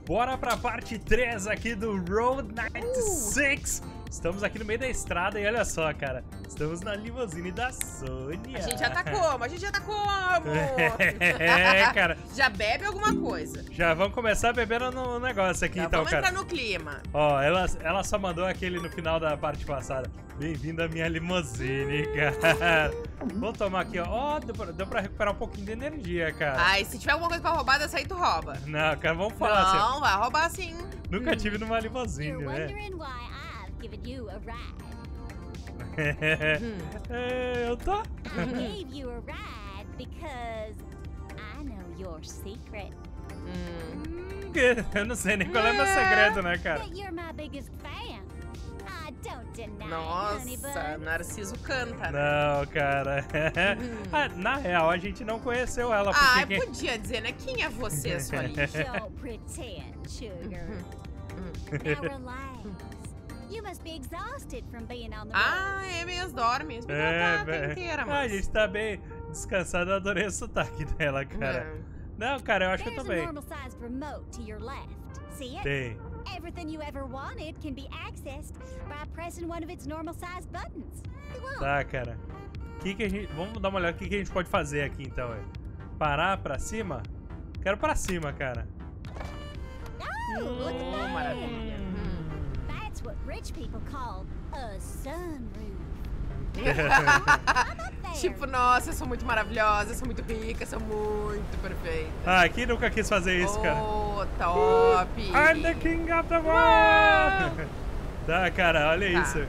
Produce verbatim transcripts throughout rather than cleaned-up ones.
bora pra parte três aqui do Road noventa e seis. Estamos aqui no meio da estrada e olha só, cara. Estamos na limusine da Sônia. A gente já tá como? A gente já tá como? É, cara. Já bebe alguma coisa. Já vamos começar bebendo no negócio aqui, já então, vamos cara. Vamos entrar no clima. Ó, ela, ela só mandou aquele no final da parte passada. Bem-vindo à minha limusine, cara. Vamos tomar aqui, ó. Ó, deu pra, deu pra recuperar um pouquinho de energia, cara. Ai, se tiver alguma coisa pra roubar, dessa aí tu rouba. Não, cara, vamos falar assim. Não, vai roubar sim. Nunca hum. tive numa limusine, né? Given you a ride. É, eu tô. I gave you a ride because I know your secret. Hum. Eu não sei nem qual é meu segredo, né, cara? That you're my biggest fan. I don't deny, honey Nossa, bun. Narciso canta, né? Não, cara. Ah, na real, a gente não conheceu ela. Porque Ah, quem... podia dizer, né? Quem é você, Sônia? Don't pretend, sugar. Now relax. You must be exhausted from being on the road. Ah, é mesmo, dorme. Esse É, tá velho. inteira, Ah, mas... a gente tá bem descansado. Eu adorei o sotaque dela, cara. Não, cara, eu acho que eu tô There's a bem. normal-sized remote to your left. See it? Tem. Everything you ever wanted can be accessed by pressing one of its normal-sized buttons. Come on. Tá, cara. Que que a gente... Vamos dar uma olhada. O que, que a gente pode fazer aqui, então, é? Parar pra cima? Quero pra cima, cara. Oh, look at Oh, that. maravilha. Hum. That's what rich people call a sunroof. Tipo, nossa, eu sou muito maravilhosa, eu sou muito rica, eu sou muito perfeita. Ah, quem nunca quis fazer isso, cara? Oh, top! I'm the king of the world! Tá, cara, olha Tá. isso.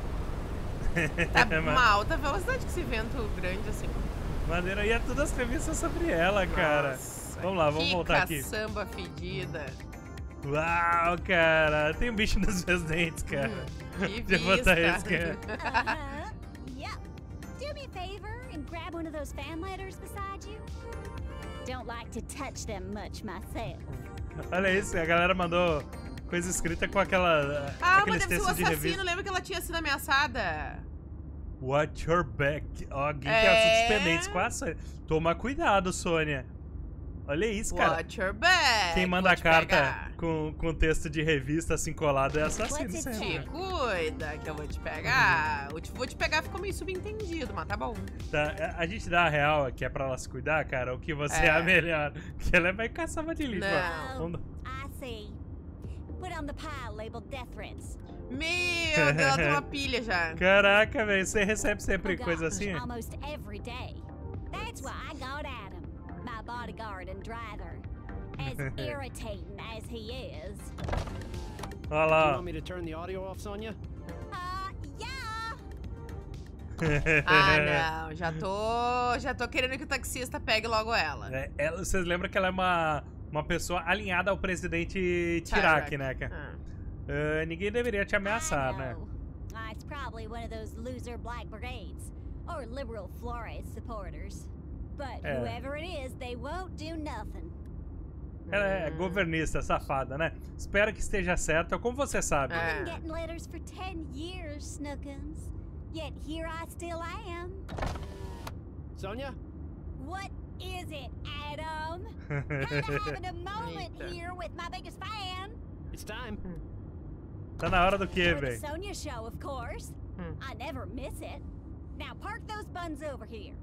Tá Mas- uma alta velocidade com esse vento grande assim. Maneira, e é todas as revistas sobre ela, cara. Nossa, Vamos lá, vamos que voltar aqui. caçamba fedida. Uau, cara. Tem um bicho nos meus dentes, cara. Que Deixa eu botar vista. esse, cara. Uh-huh. Yep. Do me a favor and grab one of those fan letters beside you. Don't like to touch them much myself. Olha isso, a galera mandou coisa escrita com aquela, Ah, mas aqueles deve ser o textos de assassino. revista. Lembra que ela tinha sido ameaçada? Watch your back. Ó, alguém que É. é assuntos pendentes com a Sônia. Toma cuidado, Sônia. Olha isso, cara. Watch your back. Quem manda vou a te carta pegar. com, com texto de revista assim colado é assassino What's it sempre. Te cuida que eu vou te pegar. Eu te- vou te pegar ficou meio subentendido, mas tá bom. Tá, a a gente dá a real que é pra ela se cuidar, cara, o que você é, É. a melhor. Que ela vai caçar de lixo. Não. ó. Vamos- I see. Put on the pile labeled death threats. Meu Deus, ela tem uma pilha já. Caraca, velho, você recebe sempre Oh, coisa gosh, assim? Almost every day. That's why I got Adam, my bodyguard and driver. As irritating as he is. Olha You lá. want me to turn the audio off, Sonia? Uh, yeah. Ah, não, já tô, já tô querendo que o taxista pegue logo ela. É, ela- vocês lembram que ela é uma, uma pessoa alinhada ao presidente Chirac, né, cara? Ah. Ah, ninguém deveria te ameaçar, I né? know. Uh, it's probably one of those loser black brigades or liberal Flores supporters. But É. whoever it is, they won't do nothing. Ela é governista, safada, né? Espero que esteja certa. Como você sabe? É. I've been getting letters for ten years, Snookums. Yet here I still am. Sonia? What is it, Adam? Kinda having a moment Eita. here with my biggest fan. It's time. Tá na hora do quê, For the velho? Sonia show, of course. Hum. I never miss it. Now park those buns over here.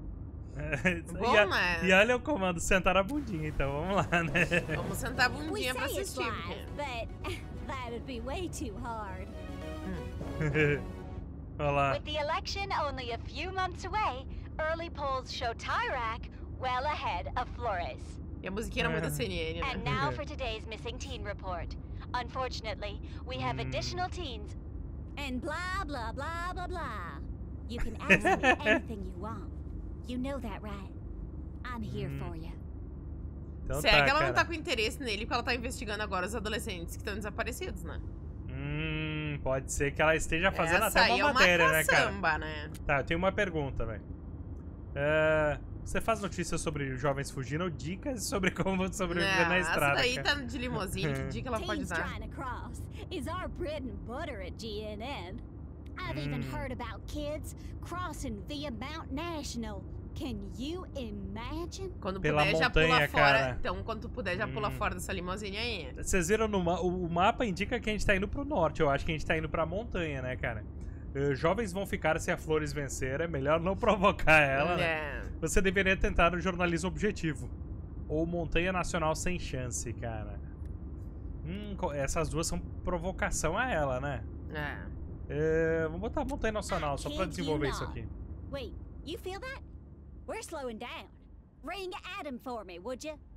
Bom, e, a- né? e olha o comando, sentar a bundinha, então vamos lá, né? Vamos sentar a We bundinha pra say it's assistir. live, porque- but that'd be way too hard. Olha lá. With the election only a few months away, early polls show Tyrak well ahead of Flores. E a musiquinha era muito da C N N, né? And now for today's missing teen report. Unfortunately, we have additional teens. And blah, blah, blah, blah, blah. You can ask me anything you want. You know that, right? I'm here for you. Então Será tá, que ela cara. não tá com interesse nele porque ela tá investigando agora os adolescentes que estão desaparecidos, né? Hum, pode ser que ela esteja fazendo Essa até aí uma é uma matéria, né, cara? caçamba, né? Tá, eu tenho uma pergunta, velho. É, você faz notícias sobre jovens fugindo ou dicas sobre como sobreviver Não, na estrada, essa daí cara? tá de limousine, que dica ela pode Teens dar? trying to cross is our bread and butter at G N N. I've even Mm. heard about kids crossing via Mount National Can you imagine? Quando Pela puder, já montanha, pula fora. cara. Então, quando tu puder, já pula Hum. fora dessa limousine aí. Vocês viram no ma o mapa indica que a gente tá indo pro norte. Eu acho que a gente tá indo pra montanha, né, cara? Uh, jovens vão ficar se a Flores vencer. É melhor não provocar ela, né? É. Você deveria tentar o jornalismo objetivo. Ou Montanha Nacional sem chance, cara. Hum, co- essas duas são provocação a ela, né? É. É, vamos botar Montanha Nacional só pra desenvolver isso aqui. Wait, you feel that? We're slowing down. Ring Adam for me, would you?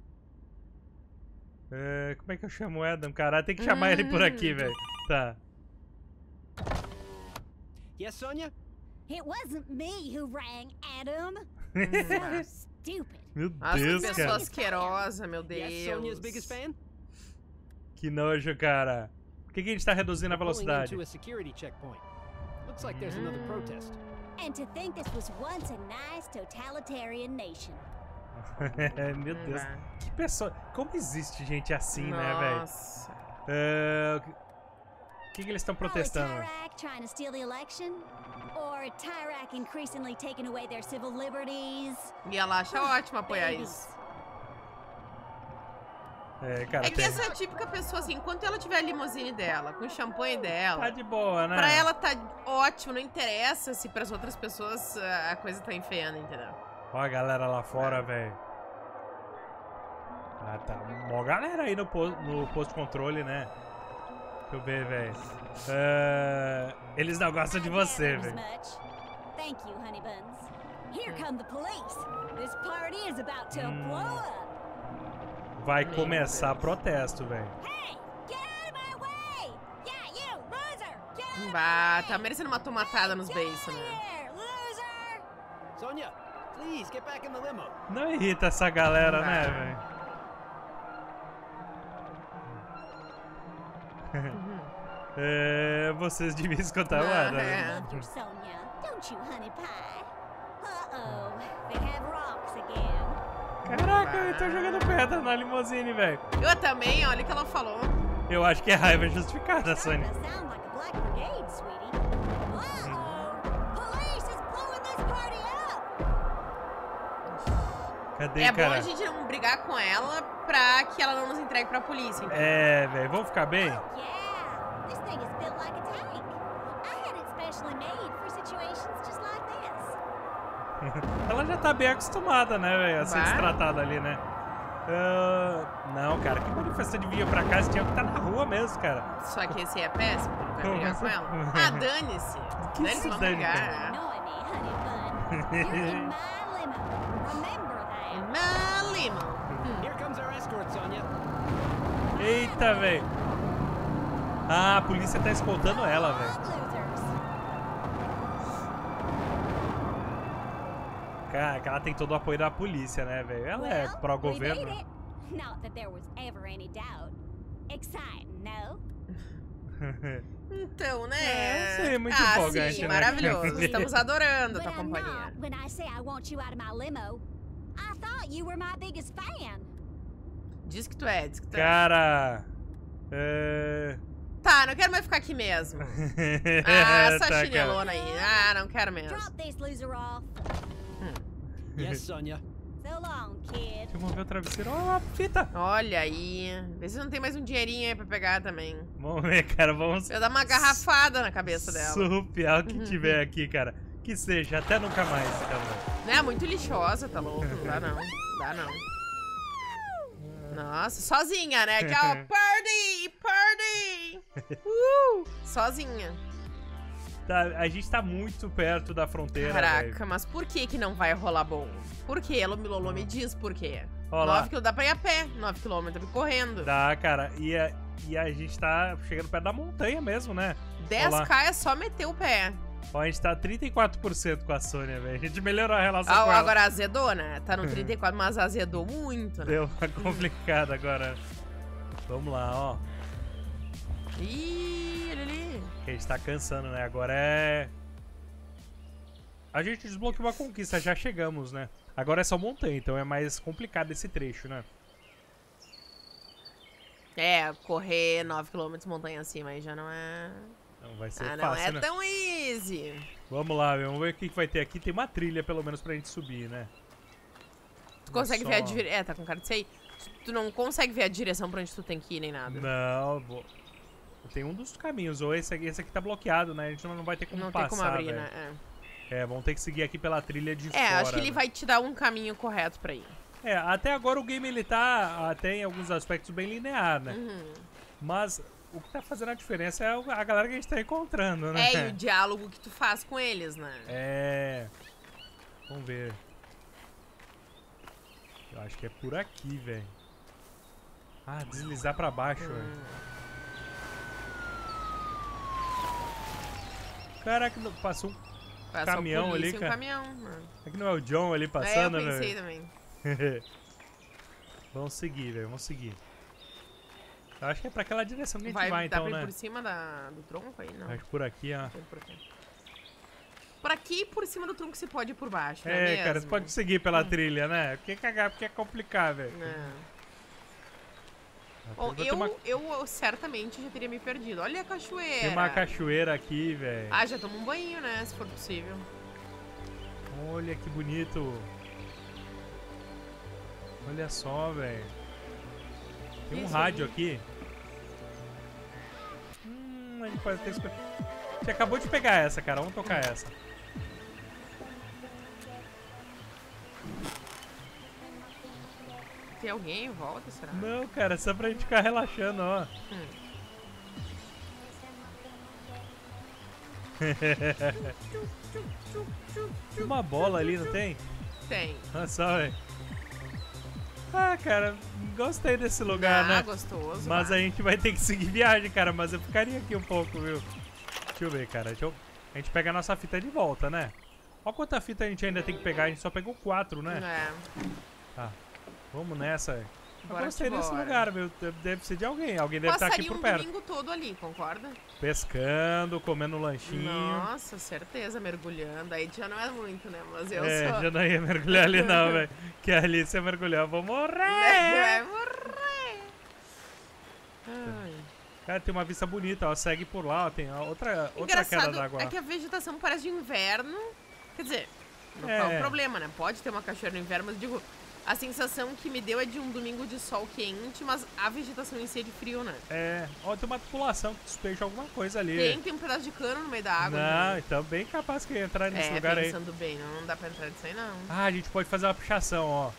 É, como é que eu chamo o Adam, cara? Tem que chamar ele por aqui, velho. Tá. Yes, Sonia? It wasn't me who rang Adam. So stupid. Meu Nossa, que Deus, pessoa cara. asquerosa, meu Yes, Sonia's Deus. biggest fan? Que nojo, cara. Por que, que a gente tá reduzindo a We're pulling velocidade? into a security checkpoint. Looks like there's another protest. And to think this was once a nice totalitarian nation. Meu Deus. Vai. Que pessoa. Como existe gente assim, né, velho? Nossa. É, O que, que eles estão protestando? Probably Tyrak trying to steal the election? Or Tyrak increasingly taking away their civil liberties? E ela acha ótimo apoiar Babies. isso. É, cara, É que tem... essa é a típica pessoa, assim, enquanto ela tiver a limusine dela, com o champanhe dela, Tá de boa, né? pra ela tá ótimo, não interessa se pras outras pessoas ah, a coisa tá enfeiando, entendeu? Ó a galera lá fora, velho. Ah, tá. Mó galera aí no, po no posto de controle, né? Deixa eu ver, velho. É, Eles não gostam de você, Adams velho. much. Thank you, honey buns. Here come the police. This party is about to Hmm. blow up. Vai Meu começar Deus. protesto, velho. Hey, get out of my way! Yeah, you, loser! Get out of Bah, my tá way! merecendo uma tomatada nos Get beiços, out of né? here, loser! Sonia, please get back in the limo. Não irrita essa galera, né, Vai. velho? É, vocês deviam escutar o Ah, Adam, né? é. Love you, Sonia. Don't you, honey pie? Uh-oh, they have rocks again. Caraca, eu tô jogando pedra na limusine, velho. Eu também, olha o que ela falou. Eu acho que é raiva justificada, Starting Sônia. to sound like a Black Brigade, sweetie. Uh-oh, police is blowing this party up. Cadê, É bom cara? a gente não brigar com ela pra que ela não nos entregue pra polícia, entendeu? É, velho, vamos ficar bem? Yeah, this thing is built like a tank. I had it specially made for situations just like this. Ela já tá bem acostumada, né, velho, a ser Vai. destratada ali, né? Ah, não, cara, que manifestante vinha pra cá, você tinha que estar na rua mesmo, cara. Só que esse é péssimo, não vai brigar com ela. Ah, dane-se. Que Dane-se, se vamos dane, brigar. cara? Annoy me, honey bun. You're in my limo. Remember that. Na lima. Here comes our escort, Sonia. Eita, velho. Ah, a polícia tá escoltando ela, velho. Losers. Cara, que ela tem todo o apoio da polícia, né, velho? Ela é Well, we made pró-governo. it. Not that there was ever any doubt. Exciting, no? Então, né? É, isso aí é muito ah, empolgante, sim, né, maravilhoso. cara? Estamos adorando a But tua I'm companhia. not when I say I want you out of my limo. I thought you were my biggest fan. Diz que tu é, diz que tu é. Cara. É. Tá, não quero mais ficar aqui mesmo. Ah, essa Tá, cara. chinelona aí. Ah, não quero mesmo. Drop this loser off. Yes, Sonia. So long, kid. Deixa eu mover o travesseiro. Ó, a fita. Olha aí. Vê se não tem mais um dinheirinho aí pra pegar também. Vamos ver, cara. Vamos Eu dar uma garrafada na cabeça dela. surrupiar o que tiver aqui, cara. Que seja, até nunca mais, cara. Né? Muito lixosa, tá louco? Não dá não. Dá não. Nossa, sozinha, né? Aqui, ó. Party! Party! Uh! Sozinha. Tá, a gente tá muito perto da fronteira, Caraca, velho. mas por que que não vai rolar bom? Por quê? Lomilolô me diz por quê. Ó lá. nove quilômetros dá pra ir a pé. nove quilômetros correndo. Dá, cara. E a, e a gente tá chegando perto da montanha mesmo, né? dez Ó lá. K é só meter o pé. Ó, a gente tá trinta e quatro por cento com a Sônia, velho. A gente melhorou a relação Ah, com ela. agora azedou, né? Tá no trinta e quatro, mas azedou muito, né? Deu uma complicada agora. Vamos lá, ó. Ih, olha ali. Que a gente tá cansando, né? Agora é... A gente desbloqueou uma conquista, já chegamos, né? Agora é só montanha, então é mais complicado esse trecho, né? É, correr nove quilômetros montanha acima aí já não é... Não vai ser Ah, não fácil, é né? tão easy. Vamos lá, meu. Vamos ver o que que vai ter aqui. Tem uma trilha, pelo menos, pra gente subir, né? Tu consegue Só- ver a direção. É, tá com cara de sei. Tu não consegue ver a direção pra onde tu tem que ir, nem nada. Não, vou... Tem um dos caminhos. Ou esse aqui, esse aqui tá bloqueado, né? A gente não vai ter como Não passar, tem como abrir, velho. né? É, vamos ter que seguir aqui pela trilha de É, fora. é acho que ele né? vai te dar um caminho correto pra ir. É, até agora o game ele tá até em alguns aspectos bem linear, né? Uhum. Mas o que tá fazendo a diferença é a galera que a gente tá encontrando, né? É, e o diálogo que tu faz com eles, né? É. Vamos ver. Eu acho que é por aqui, velho. Ah, deslizar pra baixo, velho. Hum. Caraca, não- passou um... Passou Caminhão polícia ali, e um cara. caminhão. né? É que não é o John ali É, eu passando, pensei né? também. Vamos seguir, velho. Vamos seguir. Eu acho que é pra aquela direção que a gente Vai, vai, dá então, pra ir né? por cima da, do tronco aí? Não. Acho que por aqui, ó. Tem por aqui. Por aqui e por cima do tronco se pode ir por baixo, não É, é cara, você mesmo? pode seguir pela trilha, né? Porque cagar, porque é complicar, velho. Não. Tem- Bom, tem eu, uma- eu certamente já teria me perdido. Olha a cachoeira. Tem uma cachoeira aqui, velho. Ah, já toma um banho, né? Se for possível. Olha que bonito. Olha só, velho. Tem um Isso rádio ali. aqui. Hum, a gente pode ter escolhido. A gente acabou de pegar essa, cara. Vamos tocar essa. Tem alguém em volta, será? Não, cara, só pra gente ficar relaxando, ó. Hum. Tem uma bola ali, não tem? Tem. Olha só, velho. Ah, cara, gostei desse lugar, ah, né? gostoso. Mas vai. a gente vai ter que seguir viagem, cara. Mas eu ficaria aqui um pouco, viu? Deixa eu ver, cara. Deixa eu... A gente pega a nossa fita de volta, né? Olha quanta fita a gente ainda tem que pegar. A gente só pegou quatro, né? É. Tá. Vamos nessa. Eu Bora gostei que desse bora. lugar, viu? Deve ser de alguém. Alguém deve estar aqui Passaria por um perto. domingo todo ali, concorda? Pescando, comendo um lanchinho. Nossa, certeza, mergulhando. Aí já não é muito, né? Mas eu é, sou... já não ia mergulhar ali não, velho. Que ali se eu mergulhar eu vou morrer. Vai morrer. Ai. Cara, tem uma vista bonita, ó. Segue por lá, ó. Tem outra, outra queda Engraçado d'água. é que a vegetação parece de inverno. Quer dizer, não É. é um problema, né? Pode ter uma cachoeira no inverno, mas digo, a sensação que me deu é de um domingo de sol quente, mas a vegetação em si é de frio, né? É, ó, tem uma tripulação que despeja alguma coisa ali. Tem, tem um pedaço de cano no meio da água. Não, né? então bem capaz que ia entrar nesse É, lugar aí. pensando bem, não, não dá pra entrar nisso aí, não. Ah, a gente pode fazer uma puxação, ó.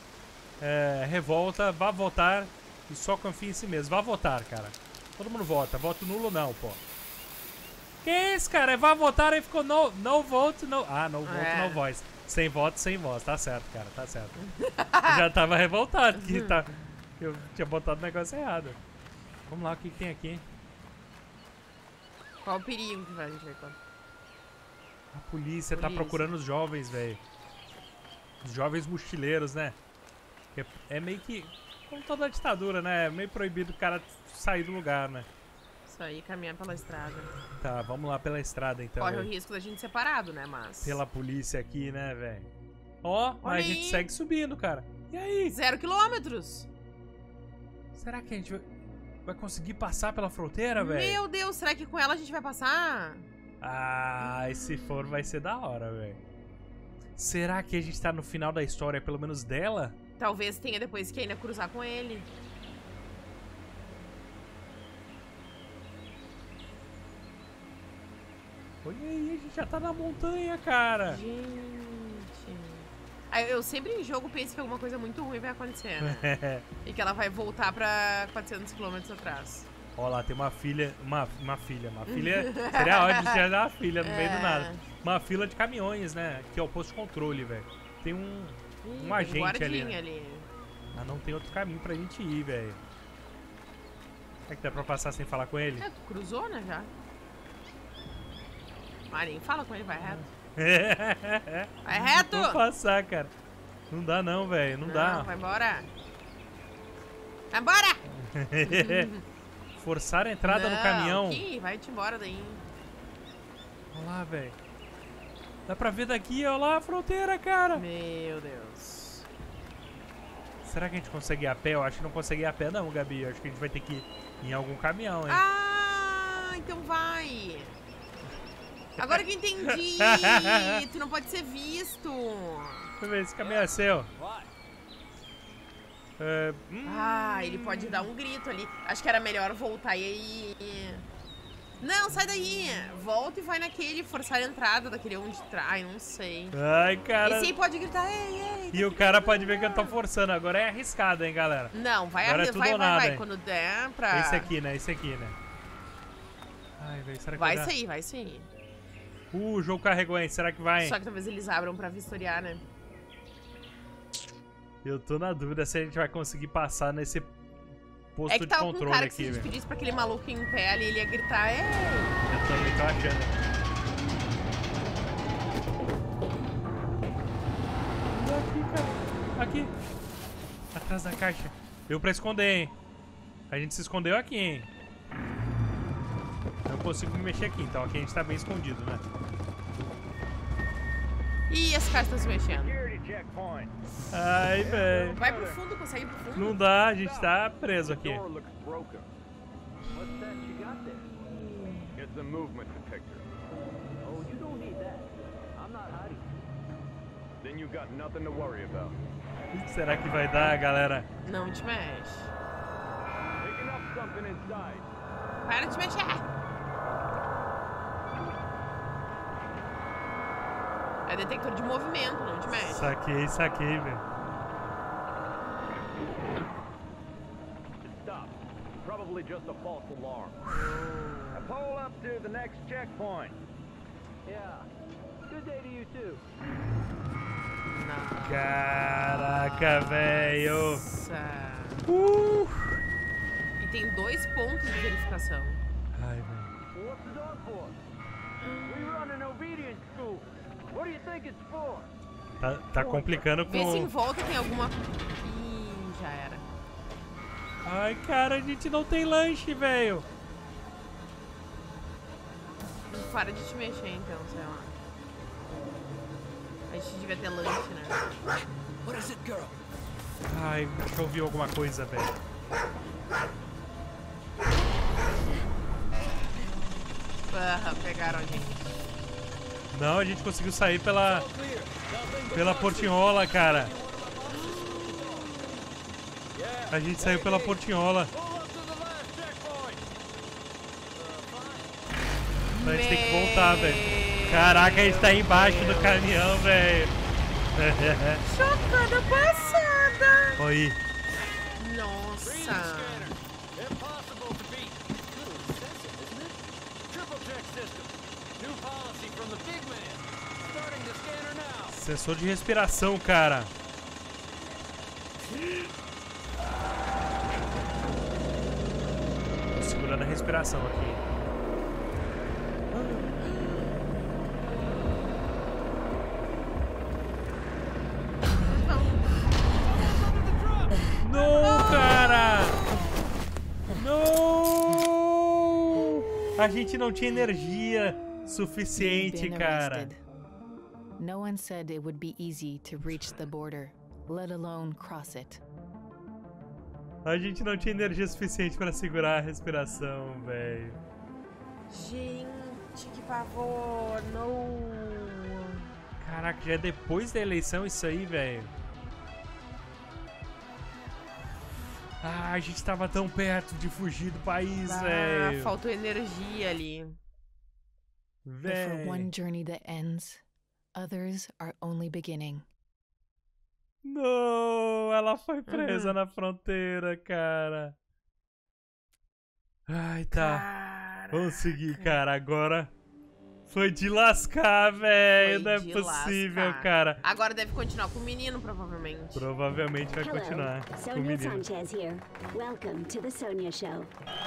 É, revolta, vá votar e só confia em si mesmo. Vá votar, cara. Todo mundo vota. Voto nulo não, pô. Que isso, cara? É vá votar aí ficou no, no vote, no... Ah, no vote, É. no voice. Sem voto, sem voz. Tá certo, cara. Tá certo. Já tava revoltado que tá... eu tinha botado o negócio errado. Vamos lá, o que, que tem aqui? Qual o perigo que vai, a gente vai contar? A polícia, tá Polícia. procurando os jovens, velho. Os jovens mochileiros, né? É, é meio que... Como toda ditadura, né? É meio proibido o cara sair do lugar, né? Isso aí, caminhar pela estrada. Tá, vamos lá pela estrada, então. Corre o velho. risco da gente ser parado, né? Mas. Pela polícia aqui, né, velho? Ó, mas Olha a gente aí. segue subindo, cara. E aí? Zero quilômetros! Será que a gente vai, vai conseguir passar pela fronteira, velho? Meu Deus, será que com ela a gente vai passar? Ah, e se for, vai ser da hora, velho. Será que a gente tá no final da história, pelo menos dela? Talvez tenha depois que ainda cruzar com ele. Olha aí, a gente já tá na montanha, cara. Gente. Ah, eu sempre em jogo penso que alguma coisa muito ruim vai acontecer, né? E que ela vai voltar pra quatrocentos quilômetros atrás. Ó lá, tem uma filha, uma, uma filha, uma filha, seria ótimo se era uma filha no meio do É. nada. Uma fila de caminhões, né, que é o posto de controle, velho. Tem um, Ih, um tem agente ali, guardinha né? ali. Mas não tem outro caminho pra gente ir, velho. Será que dá pra passar sem falar com ele? É, tu cruzou, né, já? Ah, nem fala com ele, vai reto. Vai reto! Vou passar, cara. Não dá não, velho, não, dá. Vai embora! Vai embora! Forçar a entrada no Não, caminhão. Ih, vai-te embora daí. Olha lá, velho. Dá pra ver daqui, olha lá a fronteira, cara. Meu Deus. Será que a gente consegue ir a pé? Eu acho que não consegue ir a pé não, Gabi. Eu acho que a gente vai ter que ir em algum caminhão, hein? Ah, Ah, então vai. Agora que eu entendi. Tu não pode ser visto. Deixa eu ver, esse caminho é seu. É, hum. Ah, ele pode dar um grito ali. Acho que era melhor voltar e aí... Não, sai daí. Volta e vai naquele, forçar a entrada daquele onde trai, não sei. Ai, cara. Esse aí pode gritar, ei, ei. E o cara pode ver que eu tô forçando. Agora é arriscado, hein, galera. Não, vai, Agora é arri- tudo vai, ou vai, nada, vai. hein? Quando der pra... Esse aqui, né? Esse aqui, né? Ai, velho, será que Vai vai dar? sair, vai sair. Uh, o jogo carregou, hein? Será que vai, hein? Só que talvez eles abram pra vistoriar, né? Eu tô na dúvida se a gente vai conseguir passar nesse posto É que de tava com um controle cara que se a aqui, gente velho. pedisse pra aquele maluco em pé ali, ele ia gritar, ei. Eu também tô achando. Aqui, cara. Aqui. Atrás da caixa. Deu pra esconder, hein? A gente se escondeu aqui, hein? Não consigo me mexer aqui, então aqui a gente tá bem escondido, né? Ih, esse cara tá se mexendo. Ai, velho. Vai pro fundo, consegue ir pro fundo? Não dá, a gente tá preso aqui. Será que vai dar, galera? Não te mexe. Para de mexer. É detector de movimento, não te mexe. Saquei, saquei, velho. Stop. Probably just a false alarm. Pull up to the next checkpoint. Yeah. Good day to you too. Não. Caraca, velho. Nossa. Uh. E tem dois pontos de verificação. Ai, velho. What's the dog for? We run an obedience school. What do you think it's for? Tá, tá complicando Vê se em com... volta tem alguma... Ih, já era. Ai, cara, a gente não tem lanche, velho. Para de te mexer, então, sei lá. A gente devia ter lanche, né? What is it, girl? Ai, deixa eu ouvir alguma coisa, velho. Ah, pegaram a gente. Não, a gente conseguiu sair pela... Pela portinhola, cara. A gente saiu pela portinhola. Então a gente tem que voltar, velho. Caraca, a gente tá aí embaixo do caminhão, velho. Chocada passada. Olha aí. Nossa. Sensor de respiração, cara. Tô segurando a respiração aqui. Não, cara! Não! A gente não tinha energia suficiente, cara. No one said it would be easy to reach the border, let alone cross it. A gente não tinha energia suficiente pra segurar a respiração, velho. Gente, que pavor. Não. Caraca, já é depois da eleição isso aí, velho. Ah, a gente tava tão perto de fugir do país, Ah, velho. faltou energia ali. But for one Velho. journey that ends, others are only beginning. Não, ela foi presa Uhum. na fronteira, cara. Ai, tá. Caraca. Vamos seguir, cara. Agora foi de lascar, velho. Foi Não é de possível, lascar. cara. Agora deve continuar com o menino, provavelmente. Provavelmente vai Hello, continuar com o Sonia menino. Sanchez here. Welcome to the Sonia Show.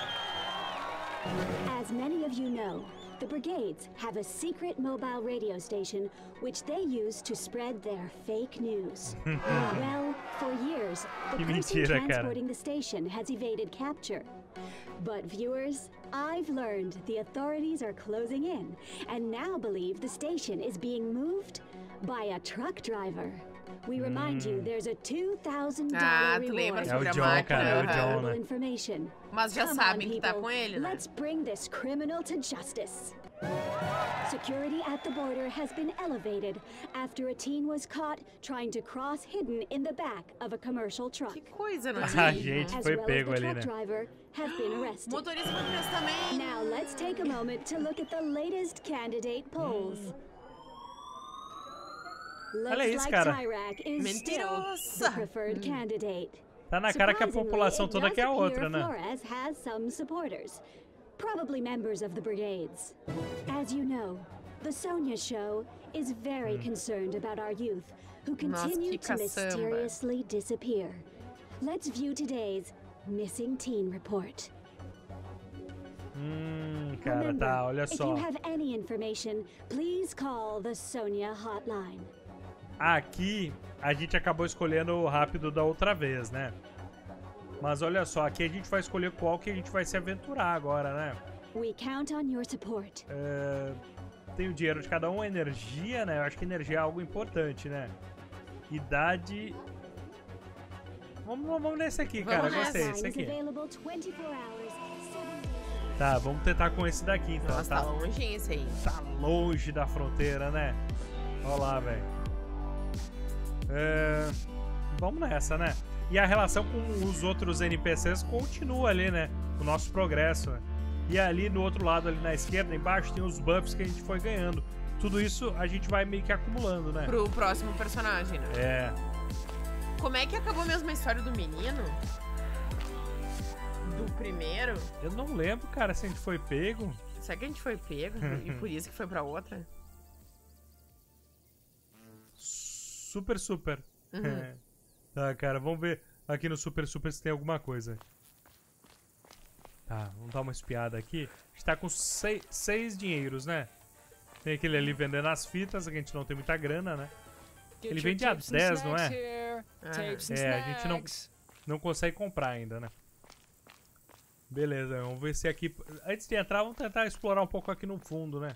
As many of you know, the brigades have a secret mobile radio station which they use to spread their fake news. Well, for years, the Que person mentira, cara. transporting the station has evaded capture. But viewers, I've learned the authorities are closing in and now believe the station is being moved by a truck driver. We remind you there's a two thousand Ah, dollar tu lembra reward É o sobre a John, máquina? cara, é o Aham. John, valuable né? information. Mas já Come sabem on, que tá people. com ele, né? Let's bring this criminal to justice. Security at the border has been elevated after a teen was caught trying to cross hidden in the back of a commercial truck. Que coisa, não é Ah, mesmo? gente, As foi well as pego the ali, truck né? driver have been arrested. Motorista foi preso também. Now let's take a moment to look at the latest candidate polls. Looks Olha isso, like cara. Tyrak is still Mentirosa. the preferred candidate. Tá na cara que a Surprisingly, população it toda does quer a appear outra, né? Flores has some supporters, probably members of the brigades. As you know, the Sonia Show is very concerned about our youth who Nossa, continue que to caçamba. mysteriously disappear. Let's view today's missing teen report. Hum, cara, Remember, tá, olha if só. you have any information, please call the Sonia hotline. Aqui a gente acabou escolhendo o rápido da outra vez, né? Mas olha só, aqui a gente vai escolher qual que a gente vai se aventurar agora, né? We count on your support. É, tem o dinheiro de cada um, a energia, né? Eu acho que energia é algo importante, né? Idade... Vamos, vamos nesse aqui, cara. Vamos Gostei, nessa. esse Hotline is aqui. available twenty-four hours, seven days. Tá, vamos tentar com esse daqui, então. Nossa, tá longe esse aí. Tá longe da fronteira, né? Olha lá, velho. É, vamos nessa, né? E a relação com os outros N P Cs continua ali, né? O nosso progresso, né? E ali no outro lado, ali na esquerda, embaixo, tem os buffs que a gente foi ganhando. Tudo isso a gente vai meio que acumulando, né? Pro próximo personagem, né? É. Como é que acabou mesmo a história do menino? Do primeiro? Eu não lembro, cara, se a gente foi pego. Será que a gente foi pego e por isso que foi pra outra? Super, super. Uhum. É. Tá, cara, vamos ver aqui no Super Super se tem alguma coisa. Tá, vamos dar uma espiada aqui. A gente tá com seis, seis dinheiros, né? Tem aquele ali vendendo as fitas, que a gente não tem muita grana, né? Get Ele your vende a tips and dez, não snacks é? here. Ah. Tapes and É, a gente não, snacks. não consegue comprar ainda, né? Beleza, vamos ver se aqui... Antes de entrar, vamos tentar explorar um pouco aqui no fundo, né?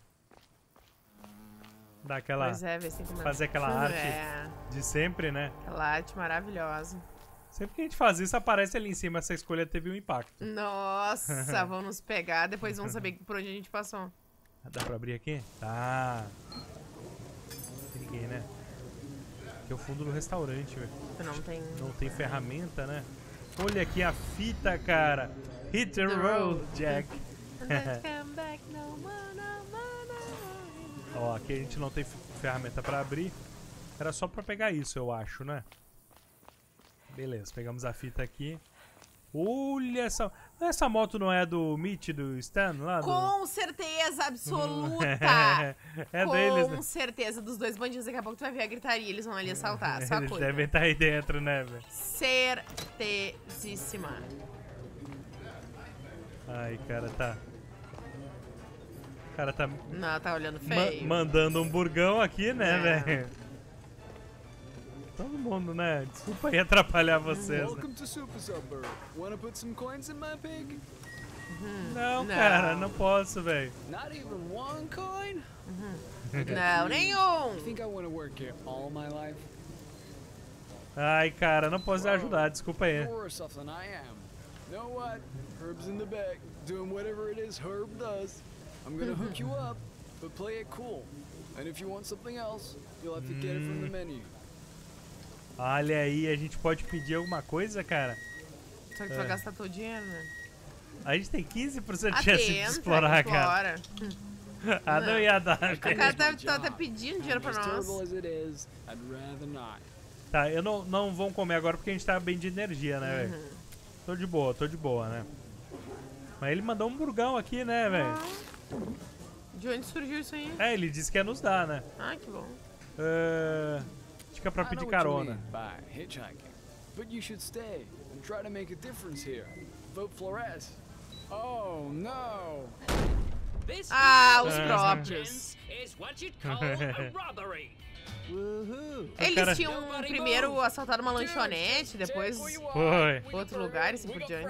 Dar aquela... Pois é, ver se tem como... fazer aquela arte É, de sempre, né? aquela arte maravilhosa. Sempre que a gente faz isso, aparece ali em cima. Essa escolha teve um impacto. Nossa, vão nos pegar, depois vão saber por onde a gente passou. Dá pra abrir aqui? Tá. Não tem ninguém, né? Aqui é o fundo do restaurante, velho. Não tem... Não tem ferramenta, né? Olha aqui a fita, cara. Hit the The road, road. Jack. Let's come back no more, no more, no more. Ó, aqui a gente não tem f- ferramenta pra abrir. Era só pra pegar isso, eu acho, né? Beleza, pegamos a fita aqui. Olha essa... Essa moto não é do Mitch, do Stan lá? Do... Com certeza absoluta! é Com deles, né? certeza, dos dois bandidos. Daqui a pouco tu vai ver a gritaria, eles vão ali assaltar. Só Eles coisa. devem estar aí dentro, né, velho? Certezíssima. Ai, cara, tá... O cara tá Não, tá olhando ma- feio. mandando um burgão aqui, né, É. velho? Todo mundo, né? Desculpa aí atrapalhar vocês, né? Welcome to Super Suburb. Wanna put some coins in my pig? Não, Não. cara, não posso, velho. Not even one coin? Não, nenhum. Think I wanna work here all my life? Ai, cara, não posso ajudar, desculpa aí. You're worse off than I am. Know what? Herb's in the back, doing whatever it is Herb does. I'm gonna hook you up, but play it cool. And if you want something else, you'll have to get it from the menu. Olha aí, a gente pode pedir alguma coisa, cara? Só que tu vai gastar todo o dinheiro, né? A gente tem quinze por cento de chance de Atenta, explorar, cara. explora. Ah, não ia dar, O velho. cara tá, tá, tá pedindo dinheiro pra As nós. terrible as it is, I'd rather not. Tá, eu não, não vamos comer agora porque a gente tá bem de energia, né, velho? Uhum. Tô de boa, tô de boa, né? Mas ele mandou um burgão aqui, né, velho? De onde surgiu isso aí? É, ele disse que ia nos dar, né? Ah, que bom. Uh, dica pra I pedir know what you carona. mean by hitchhiking, but you should stay and try to make a difference here. Vote Flores. Oh no! This Ah, os Ah. próprios. is what you'd call a robbery. Woohoo! Eles cara- tinham primeiro assaltado uma lanchonete, depois... Foi. Outro lugar e assim por diante.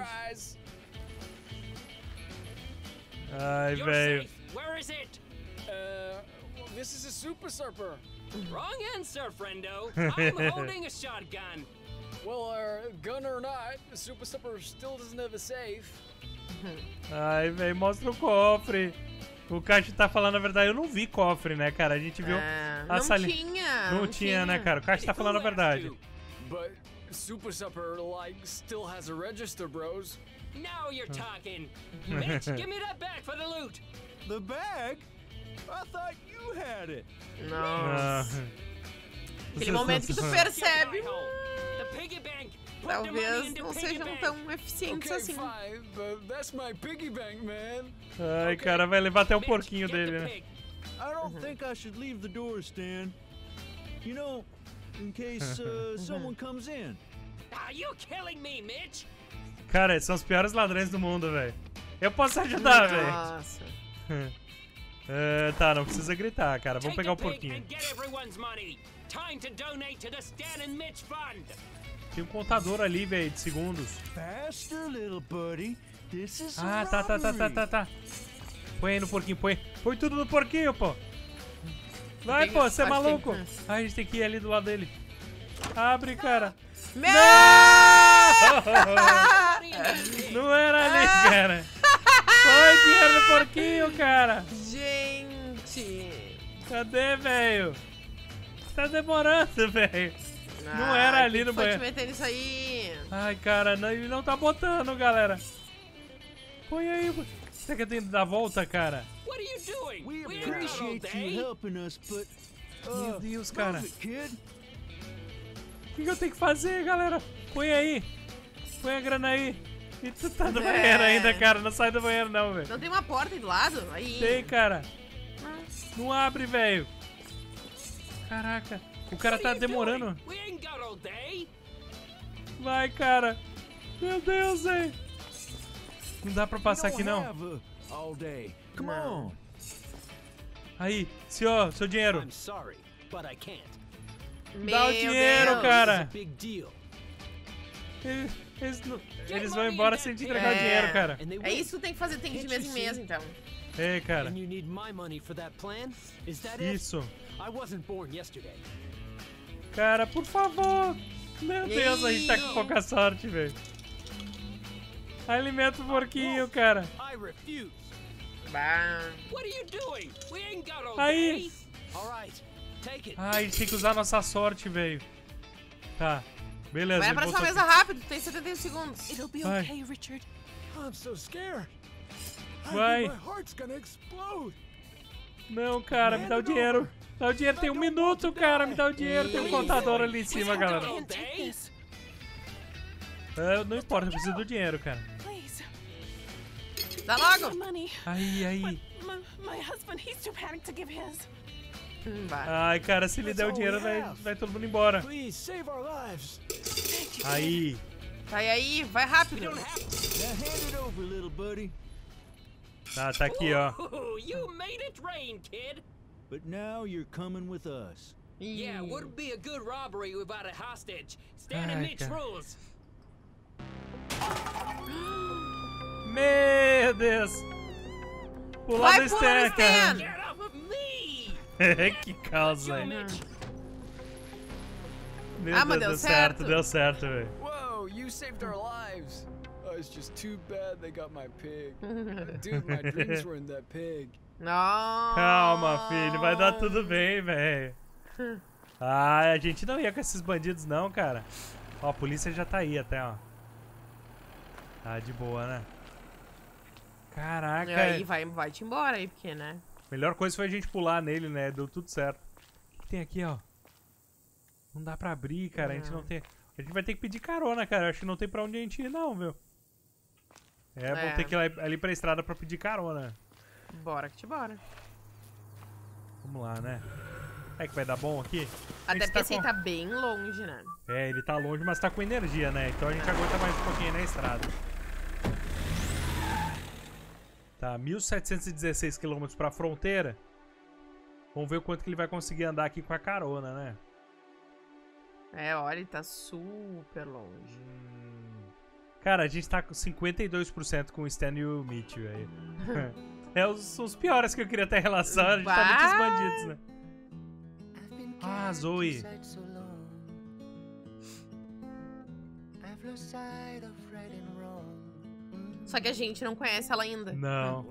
Ai, You're velho. safe. Where is it? Uh, well, this is a super surfer. Wrong answer, friendo. I'm holding a shotgun. Well, uh, gun or not, the Super Supper still doesn't have a safe. Ai, velho, mostra o cofre. O Kaishi tá falando a verdade. Eu não vi cofre, né, cara? A gente viu É, a não sali... tinha. Não, Não tinha, tinha. né, cara? O Kaishi tá falando a verdade. But Super Supper, like, still has a register, bros. Now you're talking. Mitch, give me that bag for the loot. The bag? I thought you had it. Nossa. Ah. Aquele momento que tu percebe. The piggy bank. Put the money Talvez in the não piggy sejam bank. tão eficientes Okay, assim. fine, but that's my piggy bank, man. Ai, cara, vai levar até o Mitch, porquinho get the dele, né? pig. I don't think I should leave the door, Stan. You know, in case uh, someone comes in. Are you killing me, Mitch? Cara, são os piores ladrões do mundo, velho. Eu posso ajudar, velho. Nossa. É, tá, não precisa gritar, cara. Vamos Take pegar o the pig porquinho. and get everyone's money. Time to donate to the Stan and Mitch Fund. Tem um contador ali, velho, de segundos. Faster, little buddy. This is Ah, a tá, tá, tá, tá, robbery. tá, tá. Põe aí no porquinho, põe. Põe tudo no porquinho, pô. Vai, Tem- pô, você é acho que tem- maluco? Ah, a gente tem que ir ali do lado dele. Abre, cara. Meu! Não era ali, cara. Põe dinheiro no porquinho, cara. Gente. Cadê, velho? Tá demorando, velho. Não era ali no Foi te banheiro. meter nisso aí. Ai, cara, não, ele não tá botando, galera. Põe aí. Você quer tentar dar a volta, cara? What are you doing? We We ain't got all appreciate you day. helping us, but Meu uh, Deus, cara. move it, kid. O que, que eu tenho que fazer, galera? Põe aí. Põe a grana aí. E tu tá no É. banheiro ainda, cara. Não sai do banheiro, não, velho. Não tem uma porta aí do lado? Aí. Tem, cara. Não abre, velho. Caraca. O cara What tá are you demorando. doing? We ain't got all day. Vai, cara. Meu Deus, velho. Não dá pra passar aqui, We don't não. have, uh, all day. Come Não. on. Aí, senhor, seu dinheiro. I'm sorry, but I can't. Meu Dá o dinheiro, Deus. cara. It's a big deal. Eles, eles não- eles vão money embora in sem te that entregar o É. dinheiro, cara. And they É will. isso que tu tem que fazer, tem que ir de mês em mês, então. Ei, cara. And you need my money for that plan? Is that it? Isso. I wasn't born yesterday. Cara, por favor. Meu Deus, a gente tá com Ih. pouca sorte, velho. Alimenta o porquinho, cara. I refuse. Bah. What are you doing? We ain't got all Aí. day. All right, take it. Ai, a gente tem que usar a nossa sorte, velho. Tá. Beleza. Vai ele na próxima botou mesa rápido, tu tem setenta e um segundos. It'll be Vai. okay, Richard. I'm so scared. I Vai. think my heart's gonna explode. aqui. Não, cara, me dá o dinheiro. Dá o dinheiro, tem um minuto, cara. Me dá o dinheiro. Tem um contador ali em cima, galera. All Can't take day. this. É, não importa, eu preciso do dinheiro, cara. Please. Dá My logo. money. Aí, aí. My, my husband, he's too panicked to give his. Hum, vai. Ai, cara, se ele der o dinheiro, vai, vai todo mundo embora. Please save our lives. Aí. Vai aí, vai rápido. Now hand it over, little buddy. Tá, tá aqui, ó. Ooh, you made it rain, kid. But now you're coming with us. Ih. Yeah, wouldn't be a good robbery without a hostage. Stan Ai, and Mitch cara. rules. Meu Deus. Pular Vai do pular Stan, no cara. Stan. Get off of me! Que causa, Yo, velho. Mitch. Meu Ah, mas Deus, deu deu certo, certo. deu certo, velho. Whoa, you saved our lives. Oh, it's just too bad they got my pig. Dude, my dreams were in that pig. Nossa. Calma, filho, vai dar tudo bem, velho. Ah, a gente não ia com esses bandidos não, cara. Ó, a polícia já tá aí até, ó. Tá de boa, né? Caraca, E aí, vai, vai te embora aí, porque, né? melhor coisa foi a gente pular nele, né? Deu tudo certo. O que tem aqui, ó? Não dá pra abrir, cara. A gente não tem... A gente vai ter que pedir carona, cara. Eu acho que não tem pra onde a gente ir, não, viu? É, É. vamos ter que ir lá- ali pra estrada pra pedir carona. Bora que te bora. Vamos lá, né? É que vai dar bom aqui? A Até gente porque esse aí com- tá bem longe, né? É, ele tá longe, mas tá com energia, né? Então a gente aguenta mais um pouquinho na estrada. Tá, mil setecentos e dezesseis quilômetros pra fronteira. Vamos ver o quanto que ele vai conseguir andar aqui com a carona, né? É, olha, ele tá super longe. Cara, a gente tá com cinquenta e dois por cento com o Stan e o Mitch, velho. É os, os piores que eu queria ter relação. A gente tá Bah! muitos bandidos, né? Ah, Zoe. Só que a gente não conhece ela ainda. Não.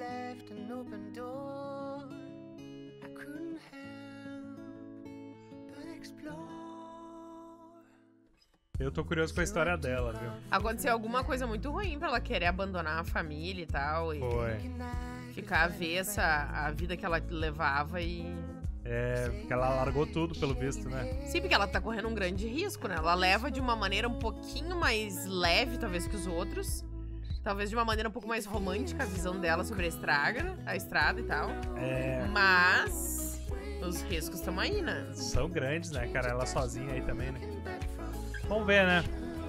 Eu tô curioso com a história dela, viu? Aconteceu alguma coisa muito ruim pra ela querer abandonar a família e tal. E Foi. ficar avessa à vida que ela levava e... É, porque ela largou tudo, pelo visto, né? Sim, porque ela tá correndo um grande risco, né? Ela leva de uma maneira um pouquinho mais leve, talvez, que os outros. Talvez de uma maneira um pouco mais romântica a visão dela sobre a estrada, a estrada e tal. É. Mas os riscos estão aí, né? São grandes, né, cara? Ela sozinha aí também, né? Vamos ver, né?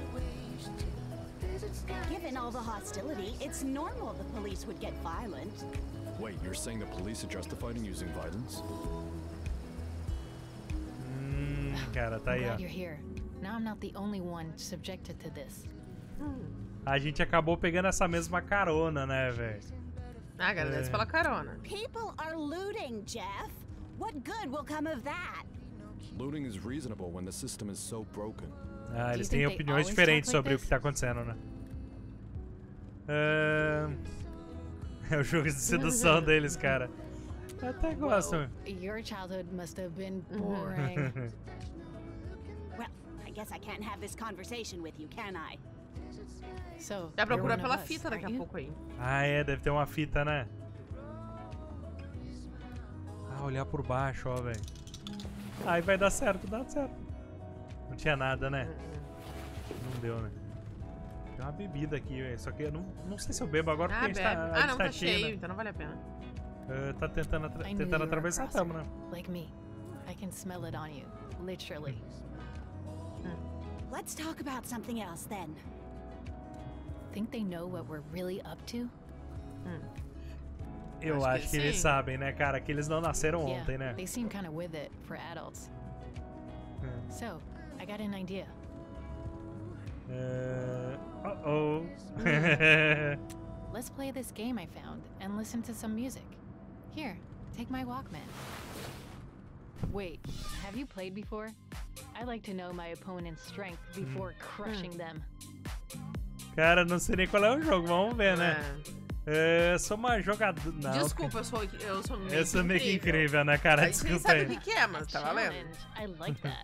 Given all the hostility, it's normal the police would get violent. Wait, you're saying the police are justified in using violence? Hum, cara, tá aí, ó. Glad you're here. Now I'm not the only one subjected to this. A gente acabou pegando essa mesma carona, né, velho? Ah, agradeço É. pela carona. People are looting, Jeff. What good will come of that? Looting is reasonable when the system is so broken. Ah, eles Do you têm think they opiniões always diferentes talk like sobre o this? que tá acontecendo, né? É, é o jogo de sedução deles, cara. Eu até gosto. Well, your childhood must have been boring. Well, I guess I can't have this conversation with you, can I? So, Vai you're procurar one pela of us, fita daqui a aren't you? pouco aí. Ah, é, deve ter uma fita, né? Ah, olhar por baixo, ó, velho. Aí vai dar certo, dá certo. Não tinha nada, né? Não deu, né? Tem uma bebida aqui, velho. Só que eu não, não sei se eu bebo agora Ah, porque a gente bebe. tá, a Ah, gente não, tá tá cheio, né? então não vale a pena. Uh, tá tentando, atra I knew tentando you were a atravessar, crosser. tamo, né? Like me. I can smell it on you. Literally. Let's talk about something else then. Think they know what we're really up to? Eu Acho acho, que que, eles sim. sabem, né, cara? Que eles não nasceram Yeah, ontem, né? they seem kind of with it for adults. É. So, I got an idea. Uh, uh-oh. Let's play this game I found and listen to some music. Here, take my Walkman. Wait, have you played before? I like to know my opponent's strength before crushing them. Cara, não sei nem qual é o jogo, vamos ver, né? É. Eu sou uma jogadora. Não, Desculpa, eu sou, eu sou meio eu sou meio que incrível. incrível, né, cara? A gente nem Desculpa sabe aí. o que, que é, mas tá valendo. Challenge. I like that.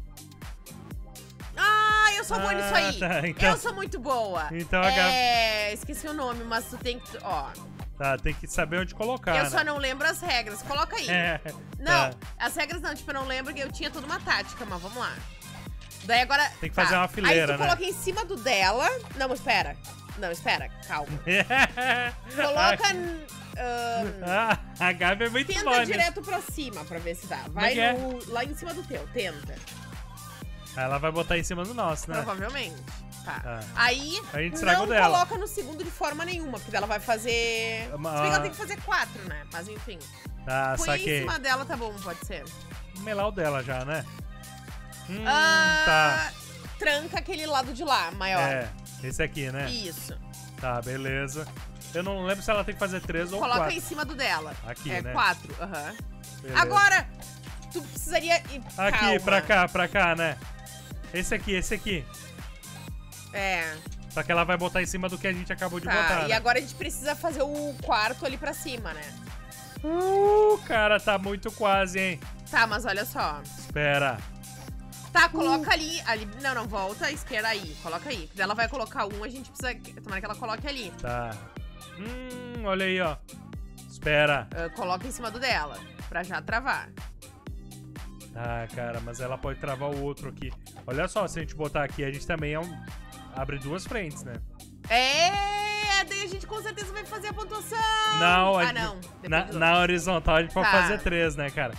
Ah, eu sou boa Ah, nisso aí. tá, então- Eu sou muito boa. Então a Gabi- É, esqueci o nome, mas tu tem que... Ó, Tá, tem que saber onde colocar, eu né? só não lembro as regras. Coloca aí. É, Não, tá. as regras não, tipo, eu não lembro que eu tinha toda uma tática, mas vamos lá. Daí agora... Tem que tá. fazer uma fileira, Aí tu né? coloca em cima do dela... Não, mas espera. Não, espera, calma. Coloca... ahn, Ah, a Gabi é muito tenta boa nisso. direto pra cima pra ver se dá. Como Vai é que é? no- lá em cima do teu, tenta. Ela vai botar em cima do nosso, né? Provavelmente. Tá. Tá. Aí, A gente estraga não o dela. coloca no segundo de forma nenhuma, porque ela vai fazer... Uma- Se bem que ela tem que fazer quatro, né? Mas enfim. Tá, Põe em saquei. cima dela, tá bom, pode ser. Melar o dela já, né? Hum, Ah, tá. Tranca aquele lado de lá, maior. É, esse aqui, né? Isso. Tá, beleza. Eu não lembro se ela tem que fazer três ou Coloca quatro. em cima do dela. Aqui, é, né? quatro, aham. Beleza. Agora, tu precisaria ir... Aqui, calma. pra cá, pra cá, né? Esse aqui, esse aqui. É, Só que ela vai botar em cima do que a gente acabou de tá. botar, E né? agora a gente precisa fazer o quarto ali pra cima, né? Uh, cara, tá muito quase, hein? Tá, mas olha só. Espera. Tá, coloca ali, ali. Não, não, volta à esquerda aí. Coloca aí. Daí ela vai colocar um, a gente precisa. Tomara que ela coloque ali. Tá. Hum, olha aí, ó. Espera. Ah, coloca em cima do dela. Pra já travar. Ah, cara, mas ela pode travar o outro aqui. Olha só, se a gente botar aqui, a gente também é um... abre duas frentes, né? É, daí a gente com certeza vai fazer a pontuação. Não, a ah, gente- não. Na, Depende do- na horizontal a gente pode Tá. fazer três, né, cara?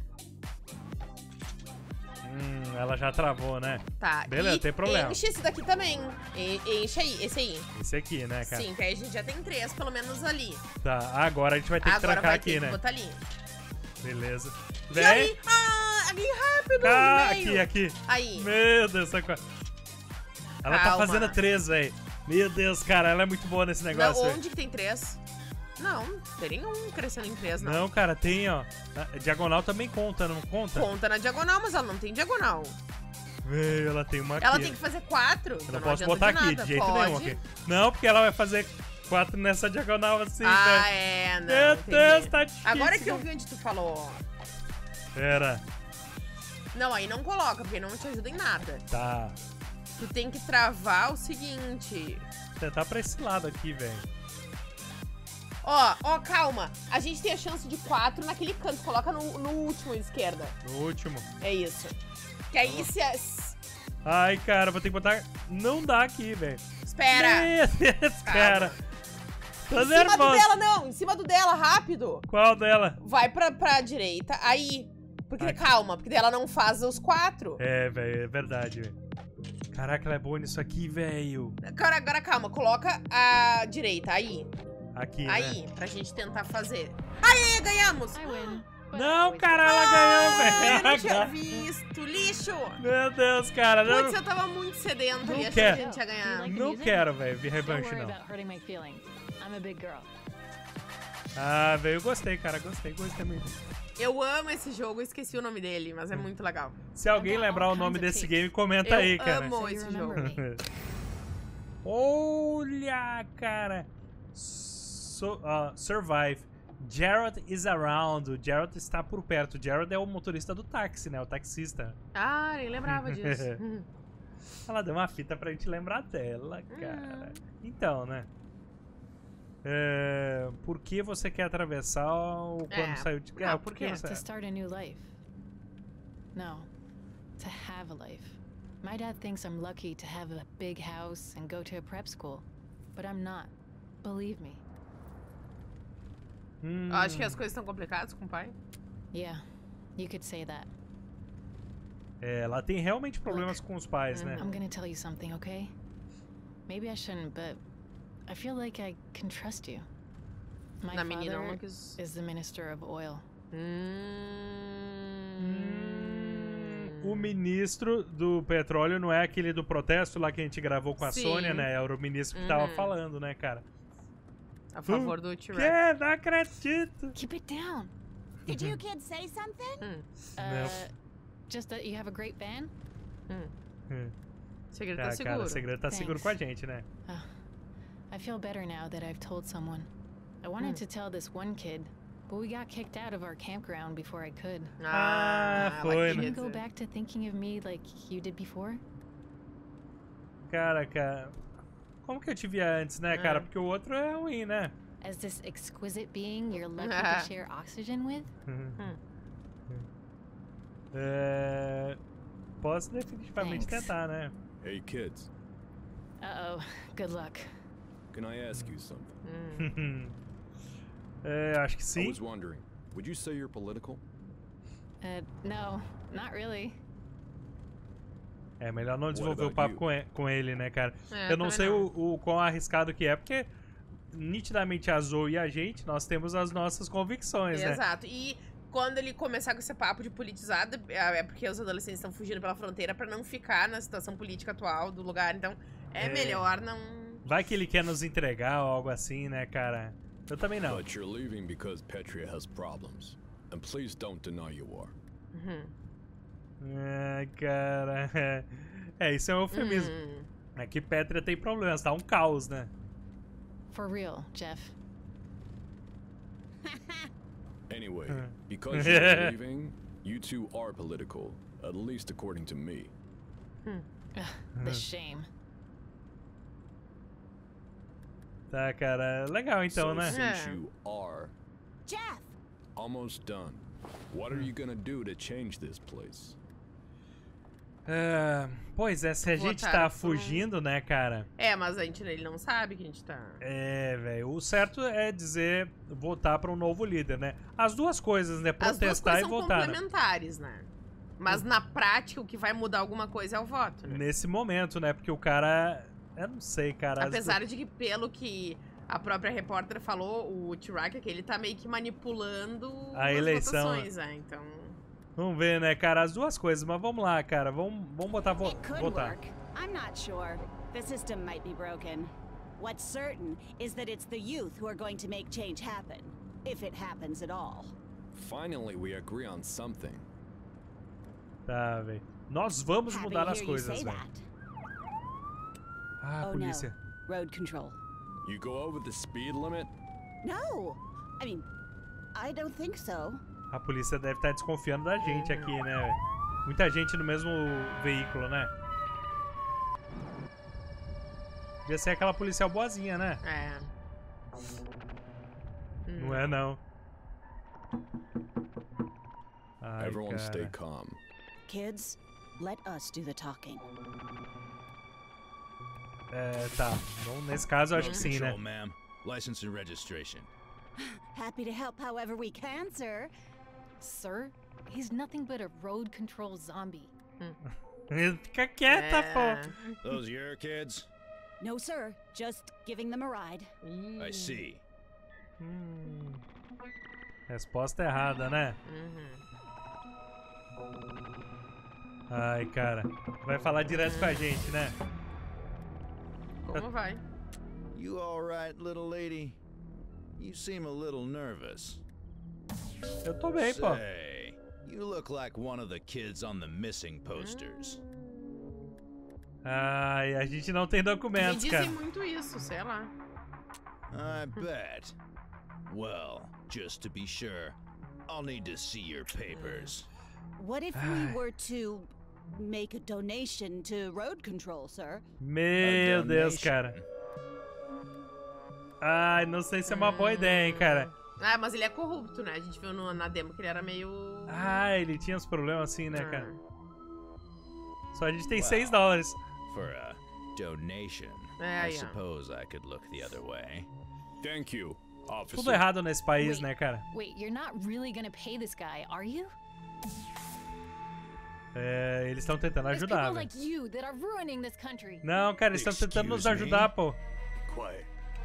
Hum, ela já travou, né? Tá. Beleza, e tem problema. Enche esse daqui também. E- enche aí, esse aí. Esse aqui, né, cara? Sim, que aí a gente já tem três, pelo menos ali. Tá, agora a gente vai ter que Agora trancar vai aqui, ter né? que botar ali. Beleza. E Vem. aí? Ah, ali rápido, Ah, no meio. aqui, aqui. Aí. Meu Deus, essa coisa. Ela Calma. tá fazendo três, velho. Meu Deus, cara, ela é muito boa nesse Não, negócio. velho. onde que tem três? Não, não tem nenhum crescendo em três, não. Não, cara, tem, ó. A diagonal também conta, não conta? Conta na diagonal, mas ela não tem diagonal. Meu, ela tem uma aqui. Ela tem que fazer quatro. Eu então não não posso adianta botar de aqui, nada. de jeito Pode. nenhum aqui. Não, porque ela vai fazer quatro nessa diagonal assim, Ah, né? é, não. Meu entendi. Deus, tá difícil. Agora que eu vi onde tu falou. Pera. Não, aí não coloca, porque não te ajuda em nada. Tá. Tu tem que travar o seguinte. Você tá pra esse lado aqui, velho. Ó, ó, calma. A gente tem a chance de quatro naquele canto. Coloca no, no último à esquerda. No último. É isso. Que aí se... Ai, cara, vou ter que botar... Não dá aqui, velho. Espera. Meu Deus, cara. Tô Em cima do nervoso. dela, não. Em cima do dela, rápido. Qual dela? Vai pra, pra direita. Aí. Porque, Aqui. calma, porque daí ela não faz os quatro. É, velho, é verdade, velho. Caraca, ela é boa nisso aqui, velho. Agora, agora, calma. Coloca a direita. Aí. Aqui, Aí, né? pra gente tentar fazer. Aí, ganhamos. Não, cara, ela ganhou, velho. Eu não tinha visto. Lixo. Meu Deus, cara. Não, Putz, eu tava muito sedento ali. não Achei que a quero. gente ia ganhar. Não quero, velho, vir Don't revanche, worry não. about hurting my feelings. I'm a big girl. Ah, velho, eu gostei, cara. Gostei, gostei muito. Eu amo esse jogo, eu esqueci o nome dele, mas é muito legal. Se alguém lembrar o nome desse game, comenta Eu aí, cara. amo esse jogo. Olha, cara. So, uh, survive. Jared is around. O Jared está por perto. O Jared é o motorista do táxi, né? O taxista. Ah, nem lembrava disso. Ela deu uma fita pra gente lembrar dela, cara. Então, né? É, por que você quer atravessar o quando É, saiu de... não, Ah, por que porque você... To start a new life. No, to have a life. My dad thinks I'm lucky to have a big house and go to a prep school, but I'm not. Believe me. Hum, Acho que as coisas estão complicadas com o pai. Yeah, you could say that. é, ela tem realmente problemas com os pais, né? I'm gonna tell you something, okay? Maybe I shouldn't, but I feel like I can trust you. My Na menina father não quis... is the minister of oil. O ministro do petróleo não é aquele do protesto lá que a gente gravou com a Sim. Sônia, né? Era o ministro que tava Uhum. falando, né, cara? A favor do T-Rex. Que? Não acredito. Keep it down. Did you kids say something? Uh, just that you have a great van? Hum. O segredo Ah, tá cara, seguro. o segredo tá seguro Thanks. com a gente, né? I feel better now that I've told someone. I wanted to tell this one kid, but we got kicked out of our campground before I could. Ah, ela foi, Can né? you go back to thinking of me like you did before? Cara, cara... Como que eu te via antes, né, cara? Porque o outro é ruim, né? As this exquisite being you're lucky to share oxygen with? É... Posso definitivamente Thanks. tentar, né? Hey, kids. Uh-oh. Good luck. Can I ask you something? é, acho que I sim. was wondering, would you say you're political? Uh, no, not really. É melhor não What desenvolver o about papo you? com, e- com ele, né, cara? É, eu não também sei não. O, o quão arriscado que é, porque nitidamente a Zoe e a gente, nós temos as nossas convicções, né? Exato. E quando ele começar com esse papo de politizado, é é porque os adolescentes estão fugindo pela fronteira pra não ficar na situação política atual do lugar. Então, é, É. melhor não... Vai que ele quer nos entregar ou algo assim, né, cara? Eu também não. But you're leaving because Petria has problems. And please don't deny you are. É, cara... É, isso é um eufemismo. Hum. É que Petra tem problemas, tá um caos, né? For real, Jeff. Anyway, because you're leaving, you two are political, at least according to me. Ugh, the shame. Tá, cara. Legal então, so né? since you are Jeff! almost done, what are you gonna do to change this place? É, pois é, se a gente Votar tá por um- fugindo, né, cara? É, mas a gente, ele não sabe que a gente tá... É, velho. O certo é dizer votar pra um novo líder, né? As duas coisas, né? As duas Protestar coisas e são votar. Né? complementares, né? Mas na prática, o que vai mudar alguma coisa é o voto, né? Nesse momento, né? Porque o cara. Eu não sei, cara. as Apesar de que, pelo que a própria repórter falou, o T-Rack, que ele tá meio que manipulando A as eleição, votações, né? Então... Vamos ver, né, cara? As duas coisas. Mas vamos lá, cara. Vamos, vamos botar vo It could votar. work. I'm not sure. The system might be broken. What's certain is that it's the youth who are going to make change happen, if it happens at all. Finally, we agree on something. Tá, velho. Nós vamos Happy mudar to as hear you coisas, say velho. that. Ah, Oh polícia. no, road control. You go over the speed limit? No, I mean, I don't think so. A polícia deve estar desconfiando da gente aqui, né, velho? Muita gente no mesmo veículo, né? Devia ser aquela policial boazinha, né? É. Não é, não. Ai, Everyone stay cara. calm. Kids, let us do the talking. É, tá. Bom, nesse caso eu acho que sim, né? Control, ma'am. License and registration. Happy to help however we can, sir. Sir, he's nothing but a road control zombie. Fica quieta, pô. Those your kids? No, sir, just giving them a ride. I see. Hum. Resposta errada, né? Ai, cara. Vai falar direto com a gente, né? Como vai? You all right, little lady? You seem a little nervous. Eu tô bem, pô. Say, you look like one of the kids on the missing posters. Ai, a gente não tem Me documentos, dizem cara. muito isso, sei lá. I bet. Well, just to be sure, I'll need to see your papers. What if we were to make a donation to road control, sir? Meu Deus, cara. Ai, não sei se é uma boa ideia, hein, cara. Ah, mas ele é corrupto, né? A gente viu no, na demo que ele era meio... Ah, ele tinha uns problemas assim, né, cara? Só a gente tem Well, seis dólares. For a donation, É, I aí, ó. suppose I could look the other way. Thank you, officer. Tudo errado nesse país, Wait. né, cara? Wait, you're not really gonna pay this guy, are you? É, eles estão tentando There's ajudar, people velho. like you that are ruining this country. Não, cara, eles estão tentando nos Excuse me? ajudar, pô. Quiet.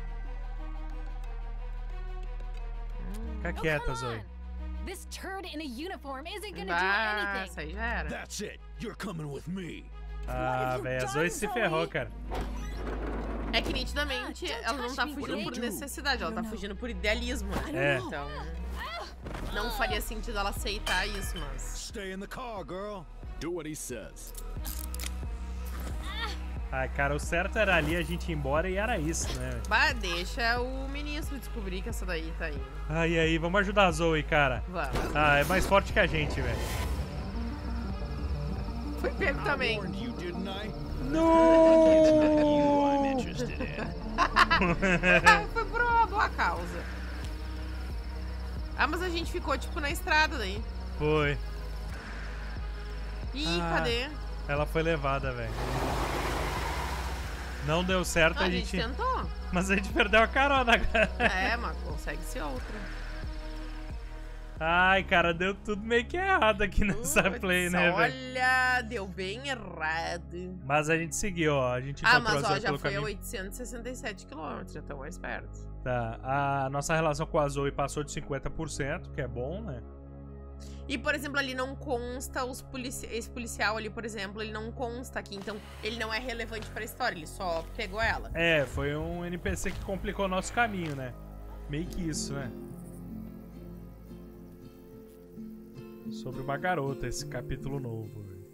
Fica Oh, quieta, come Zoe. on. This turd in a uniform isn't gonna do Ah, anything. isso aí já era. That's it. You're coming with me. Ah, velho, a Zoe se ferrou, cara. É que nitidamente Ah, don't ela não touch tá me, fugindo por Blake. necessidade, ela tá fugindo por idealismo. É. Então, não faria sentido ela aceitar isso, mas... Stay in the car, girl. Do what he says. Ai, cara, o certo era ali a gente ir embora e era isso, né? Bah, deixa o ministro descobrir que essa daí tá aí. Ai, aí, vamos ajudar a Zoe, cara. Vamos. Ah, é mais forte que a gente, velho. Foi pego também. Warned you, didn't I? No! I'm interested in. Foi por uma boa causa. Ah, mas a gente ficou, tipo, na estrada daí. Foi. Ih, Ah. cadê? Ela foi levada, velho. Não deu certo, Ah, a a gente gente... tentou. Mas a gente perdeu a carona, cara. É, mas consegue ser outra. Ai, cara, deu tudo meio que errado aqui nessa Puts, play, né, velho? olha, deu bem errado. Mas a gente seguiu, ó. A gente Ah, encontrou mas a ó, Zoe já pelo foi a caminho. oitocentos e sessenta e sete quilômetros, já estão mais perto. Tá, a nossa relação com a Zoe passou de cinquenta por cento, que é bom, né? E, por exemplo, ali não consta os polici esse policial ali, por exemplo, ele não consta aqui, então ele não é relevante pra história, ele só pegou ela. É, foi um N P C que complicou o nosso caminho, né? Meio que isso, né? Sobre uma garota, esse capítulo novo, velho.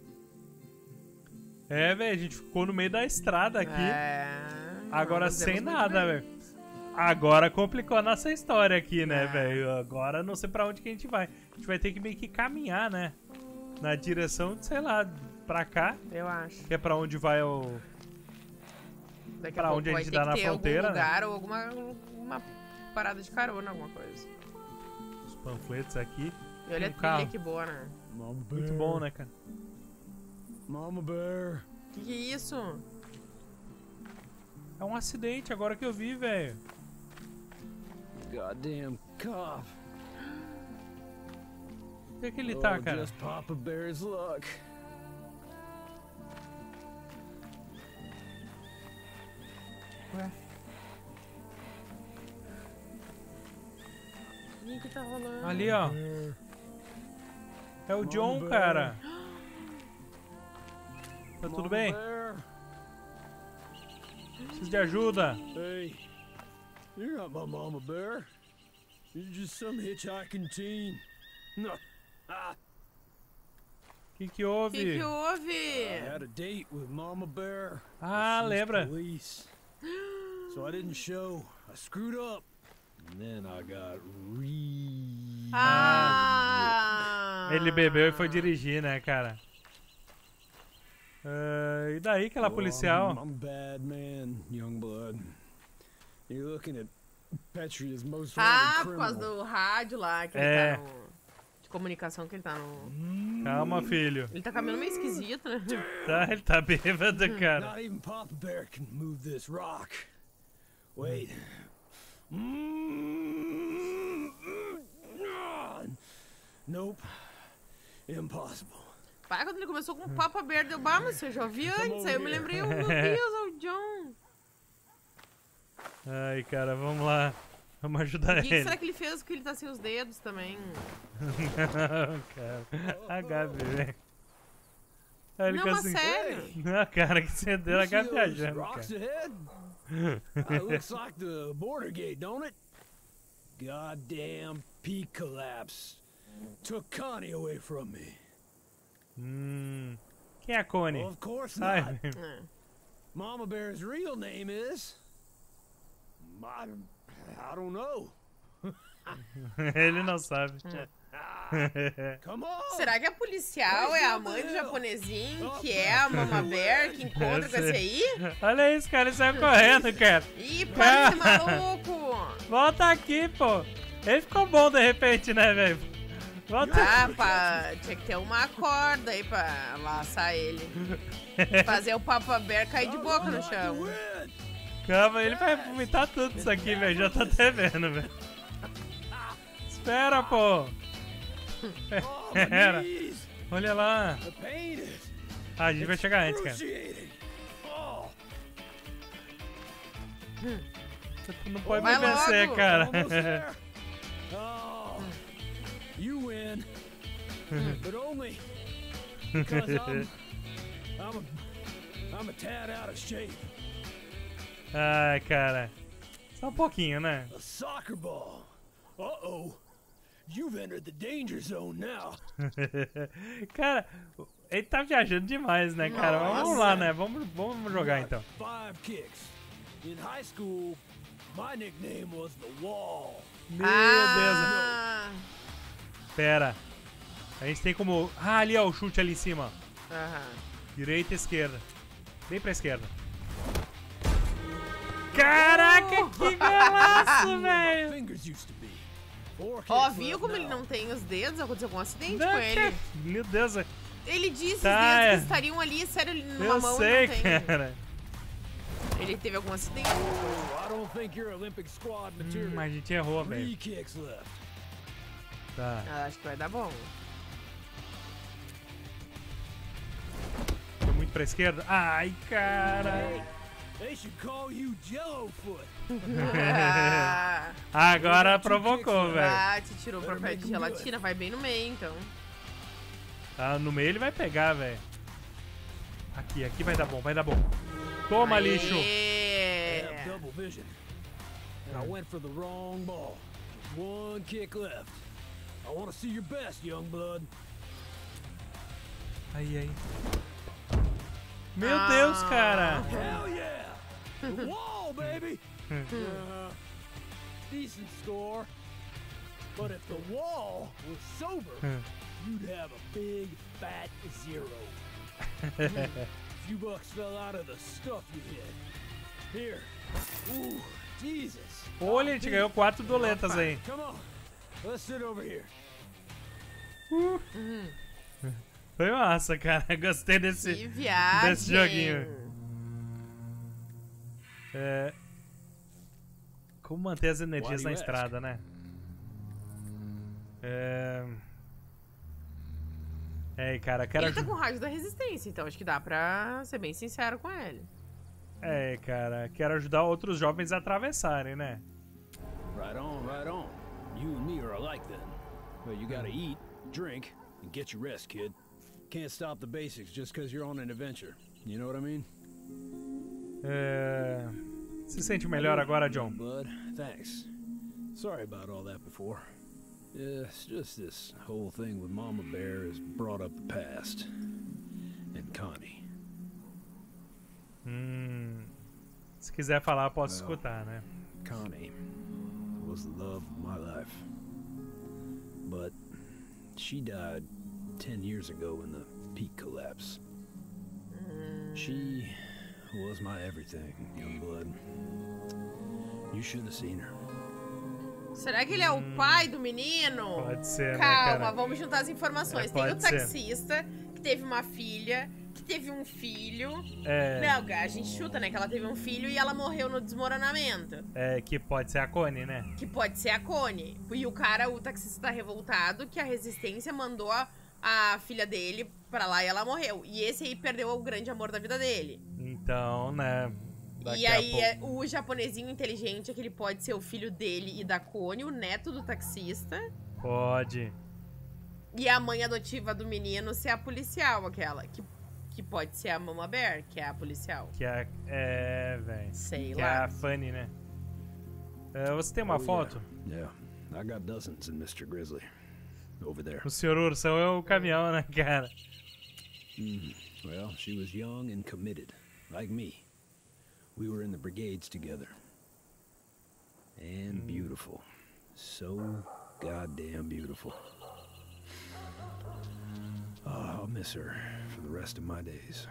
É, velho, a gente ficou no meio da estrada aqui. É... Agora nós sem demos muito nada, bem. velho. Agora complicou a nossa história aqui, né, É. velho? Agora não sei pra onde que a gente vai. A gente vai ter que meio que caminhar, né? Na direção, de, sei lá, pra cá. Eu acho. Que é pra onde vai o... Daqui pra a pouco onde a vai gente ter dá que na ter fronteira, algum né? lugar ou alguma uma parada de carona, alguma coisa. Os panfletos aqui. E olha Um a trilha carro. que boa, né? Mama Muito bom, né, cara? Mama Bear. Que que é isso? É um acidente, agora que eu vi, velho. Goddamn cop. Onde é que ele tá, Oh, cara? just Papa Bear's luck. Ué? O que tá rolando? Ali, ó. É o John, Bear. cara. Tá tudo Mama bem? Bear. Preciso de ajuda. Hey, you're not my mama bear. You're just some hitchhiking teen. No. Ah. Que que houve? Que que houve? I had a date with Mama Bear. Ah, She's lembra? Police. So I didn't show. I screwed up. And then I got re. Ah! Ele bebeu e foi dirigir, né, cara? Uh, e daí aquela policial? I'm, I'm bad man, Youngblood. You're looking at Petria's most Ah, wanted por causa criminal. do rádio lá, que É. ele tá no... De comunicação que ele tá no... Calma, filho. Ele tá caminhando meio esquisito, né? Tá, ele tá bêbado, cara. Not even Papa Bear can move this rock. Wait. Mm, Nope. Impossible. Pai, quando ele começou com o Papa Bear, deu bah, mas eu já ouvi antes. Aí eu me lembrei, oh, meu Deus, é o John. Ai, cara, vamos lá. Vamos ajudar O que, que ele. será que ele fez que ele tá sem os dedos também? Não, cara. A Gabi, velho. Aí ele Não, mas conseguiu- sério. Não, cara, que você deu a You see Gabi those viajando, rocks cara. ahead? Ah, looks like the border gate, don't it? Goddamn peak collapse. Took Connie away from me. Hum. Quem é a Connie? Of course Ai, not. É. Mama Bear's real name is. I, I don't know. ele não sabe. Come on. Será que a policial é a mãe do japonesinho, que é a Mama Bear, que encontra com esse aí? Olha isso, cara, ele saiu correndo, cara. Ih, para de ser maluco! Volta aqui, pô. Ele ficou bom de repente, né, velho? Volta Ah, aqui. pá, tinha que ter uma corda aí pra laçar ele. Fazer o Papa Bear cair de boca no chão. Calma, ele vai vomitar tudo isso aqui, velho. Já tá até vendo, velho. Espera, pô. Espera. Olha lá. The pain is Ah, a gente vai chegar antes, cara. excruciating. Oh. Tu não pode Vai me vencer, logo. cara. Almost there. Oh, you win, but only because I'm, I'm, a, I'm a tad out of shape. Ai, cara. Só um pouquinho, né? A soccer ball. Uh-oh. You've entered the danger zone now. Cara, ele tá viajando demais, né, cara? Mas vamos lá, né? Vamos, vamos jogar então. Five kicks. In high school, my nickname was the Wall. Meu Ah, Deus. Pera. A gente tem como... Ah, ali, ó, o chute ali em cima. aham. Direita e esquerda. Bem pra esquerda. Caraca, que golaço, velho! Fingers used to be. Four Ó, kicks viu left como ele now. não tem os dedos? Aconteceu algum acidente Não, com ele. cara, meu Deus. Ele disse Tá, os dedos é. que estariam ali, sério, numa Eu mão sei, não tem. cara. Ele teve algum acidente. Oh, I don't think you're Olympic squad material. Hum, mas a gente errou, Three velho. kicks left. Tá. Ah, acho que vai dar bom. Foi muito pra esquerda. Ai, cara. They should call you Jellofoot. Ah, Agora provocou, velho. ah, te tirou pra perto de gelatina. Vai bem no meio, então. Tá, no meio ele vai pegar, velho. Aqui, aqui vai dar bom, vai dar bom. Toma, Aê. lixo. I have double vision. And I went for the wrong ball. One kick left. I want to see your best, young blood. Aí, aí. Meu Deus, cara. Hell yeah! The wall, baby! Uh, decent score. But if the wall was sober, you'd have a big fat zero. A few bucks fell out of the stuff you hit. Here. Ooh, Jesus. Olha, a gente ganhou quatro doletas aí. Come on. Let's sit over here. Foi massa, cara. Gostei desse, Que viagem. desse joguinho. É... Como manter as energias Why do na you ask? estrada, né? É... É, cara, quero Ele tá ajudar. com rádio da resistência, então acho que dá pra ser bem sincero com ele. É, cara, quero ajudar outros jovens a atravessarem, né? Right on, right on. You and me are alike then. But you gotta eat, drink, and get your rest, kid. Can't stop the basics just because you're on an adventure. You know what I mean? É... Se sente melhor agora, John? Bud, thanks. Sorry about all that before. Yeah, it's just this whole thing with Mama Bear has brought up the past. And Connie. Hum... Se quiser falar, posso well, escutar, né? Connie was the love of my life. But she died ten years ago in the peak collapse. She was my everything, young blood. You should have seen her. Será que ele é o pai do menino? Pode ser, Calma, né, cara? vamos juntar as informações. É, Tem o pode ser. taxista, que teve uma filha, que teve um filho. É. Não, a gente chuta, né? Que ela teve um filho e ela morreu no desmoronamento. É, que pode ser a Connie, né? Que pode ser a Connie. E o cara, o taxista tá revoltado que a resistência mandou a, a filha dele pra lá e ela morreu. E esse aí perdeu o grande amor da vida dele. Então, né? Daqui E a aí, pouco- é, o japonesinho inteligente é que ele pode ser o filho dele e da Connie, o neto do taxista. Pode. E a mãe adotiva do menino ser a policial, aquela. Que, que pode ser a Mama Bear, que é a policial. Que é. É, velho. Sei que lá. é a Fanny, né? É, você tem uma Oh, foto? Yeah. yeah, I got dozens in mister Grizzly. Over there. O senhor Ursão é o caminhão, né, cara? Mm. Well, she was young and committed, like me. We were in the brigades together. And beautiful. So goddamn beautiful. Oh, I'll miss her for the rest of my days.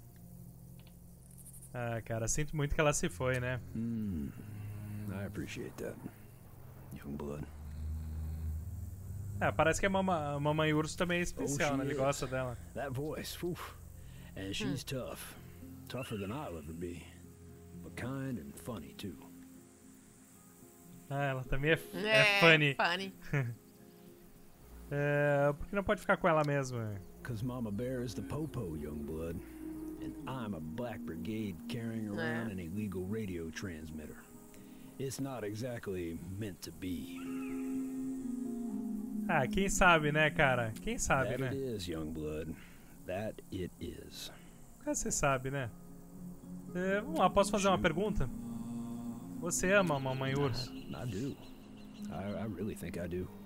Ah, cara, sinto muito que ela se foi, né? Mm. I appreciate that, young blood. É, parece que a, mama, a Mamãe Urso também é Oh, especial, she né? Ele is. gosta dela. That voice, whew. And she's tough. Tougher than I'll ever be. But kind and funny, too. Ah, ela também é, é, É, funny. funny. É, por que não pode ficar com ela mesmo? Cause Mama Bear is the popo, young blood. And I'm a Black Brigade carrying around Yeah. an illegal radio transmitter. It's not exactly meant to be. Ah, quem sabe, né, cara? Quem sabe, That né? it is, young blood. That it is. Cara, você sabe, né? É, vamos lá, posso fazer uma pergunta? Você ama a Mamãe Urso? I do. I, I really think I do.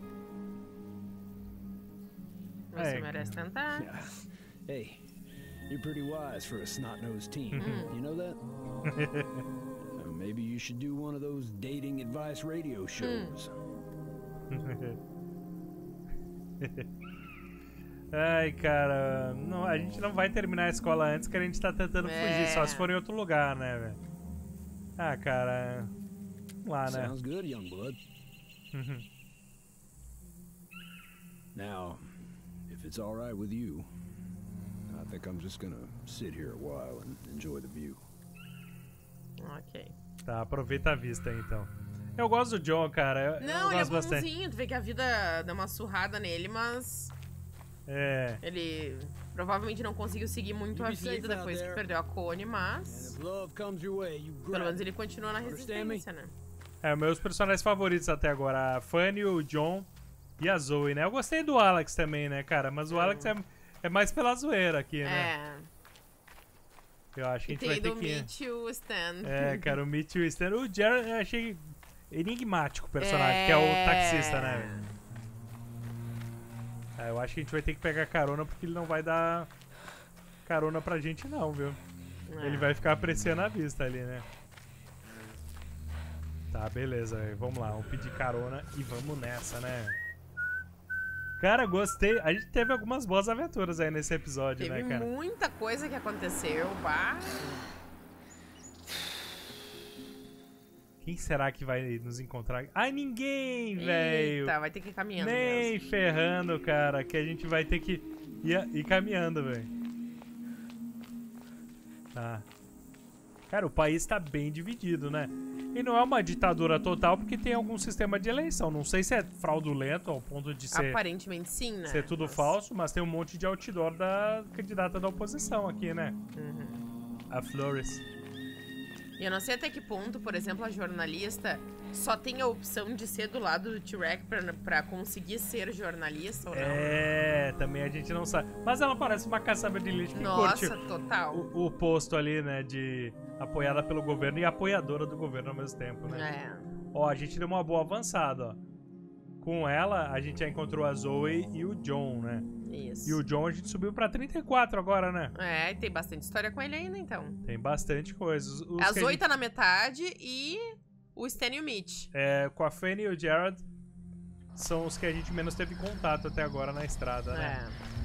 Você É. merece tentar. Yeah. Hey, you're pretty wise for a snot-nosed teen. Mhm. You know that? Uh, maybe you should do one of those dating advice radio shows. Ai, cara, não, a gente não vai terminar a escola antes que a gente tá tentando É. fugir, só se for em outro lugar, né, velho? Ah, cara, vamos lá, né? Sounds good, young blood. Now, if it's all right with you, I think I'm just gonna sit here a while and enjoy the view. Ok. Tá, aproveita a vista aí, então. Eu gosto do John, cara, eu, eu Não, ele é gosto bastante. bonzinho. Tu vê que a vida deu uma surrada nele, mas É, ele provavelmente não conseguiu seguir muito You a be safe vida out depois que there. perdeu a Connie, mas If love comes your way, you pelo grab menos it. ele continua na Understand me? resistência, né? é, meus personagens favoritos até agora, a Fanny, o John e a Zoe, né? Eu gostei do Alex também, né, cara? Mas o Alex é, é mais pela zoeira aqui, né? É. Eu acho que E a gente vai tem ter do que... Meet o Stan. É, cara, o Meet e o Stan. O Jared eu achei enigmático o personagem, que é o taxista, né? velho? É, eu acho que a gente vai ter que pegar carona porque ele não vai dar carona pra gente não, viu? É. Ele vai ficar apreciando a vista ali, né? Tá, beleza, velho. Vamos lá, vamos pedir carona e vamos nessa, né? Cara, gostei. A gente teve algumas boas aventuras aí nesse episódio, Teve né, cara? muita coisa que aconteceu, bah. Quem será que vai nos encontrar? Ai, ninguém, velho! Eita, vai ter que ir caminhando Nem mesmo. ferrando, cara, que a gente vai ter que ir, ir caminhando, velho. Tá. Cara, o país tá bem dividido, né? E não é uma ditadura total porque tem algum sistema de eleição. Não sei se é fraudulento ao ponto de ser, Aparentemente sim, né? ser tudo Mas- falso, mas tem um monte de outdoor da candidata da oposição aqui, né? Uhum. A Flores. E eu não sei até que ponto, por exemplo, a jornalista só tem a opção de ser do lado do T-Rex pra, pra conseguir ser jornalista ou não. É, também a gente não sabe. Mas ela parece uma caçamba de lixo que Nossa, curte total. O, o posto ali, né, de apoiada pelo governo e apoiadora do governo ao mesmo tempo, né? É. Ó, a gente deu uma boa avançada, ó. Com ela, a gente já encontrou a Zoe e o John, né? Isso. E o John a gente subiu pra trinta e quatro agora, né? É, e tem bastante história com ele ainda, então. Tem bastante coisa. Os, os A que Zoe gente- tá na metade e o Stan e o Mitch. É, com a Fanny e o Jared são os que a gente menos teve contato até agora na estrada, né?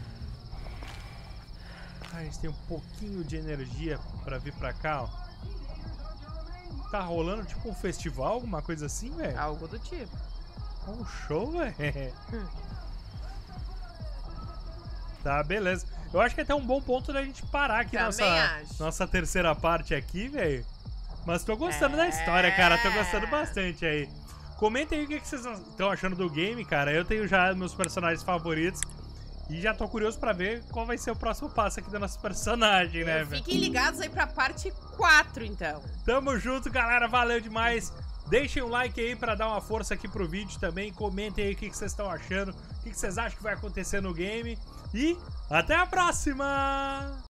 É. A gente tem um pouquinho de energia pra vir pra cá, ó. Tá rolando tipo um festival, alguma coisa assim, velho? Algo do tipo. Um show, velho? Hum. Tá, beleza. Eu acho que é até um bom ponto da gente parar aqui Também nossa, acho. nossa terceira parte aqui, velho. Mas tô gostando da história, cara. Tô gostando bastante aí. Comentem aí o que que vocês estão achando do game, cara. Eu tenho já meus personagens favoritos. E já tô curioso pra ver qual vai ser o próximo passo aqui do nosso personagem, né, velho? Fiquem ligados aí pra parte quatro, então. Tamo junto, galera. Valeu demais. Deixem um like aí pra dar uma força aqui pro vídeo também. Comentem aí o que que vocês estão achando. O que que vocês acham que vai acontecer no game. E até a próxima!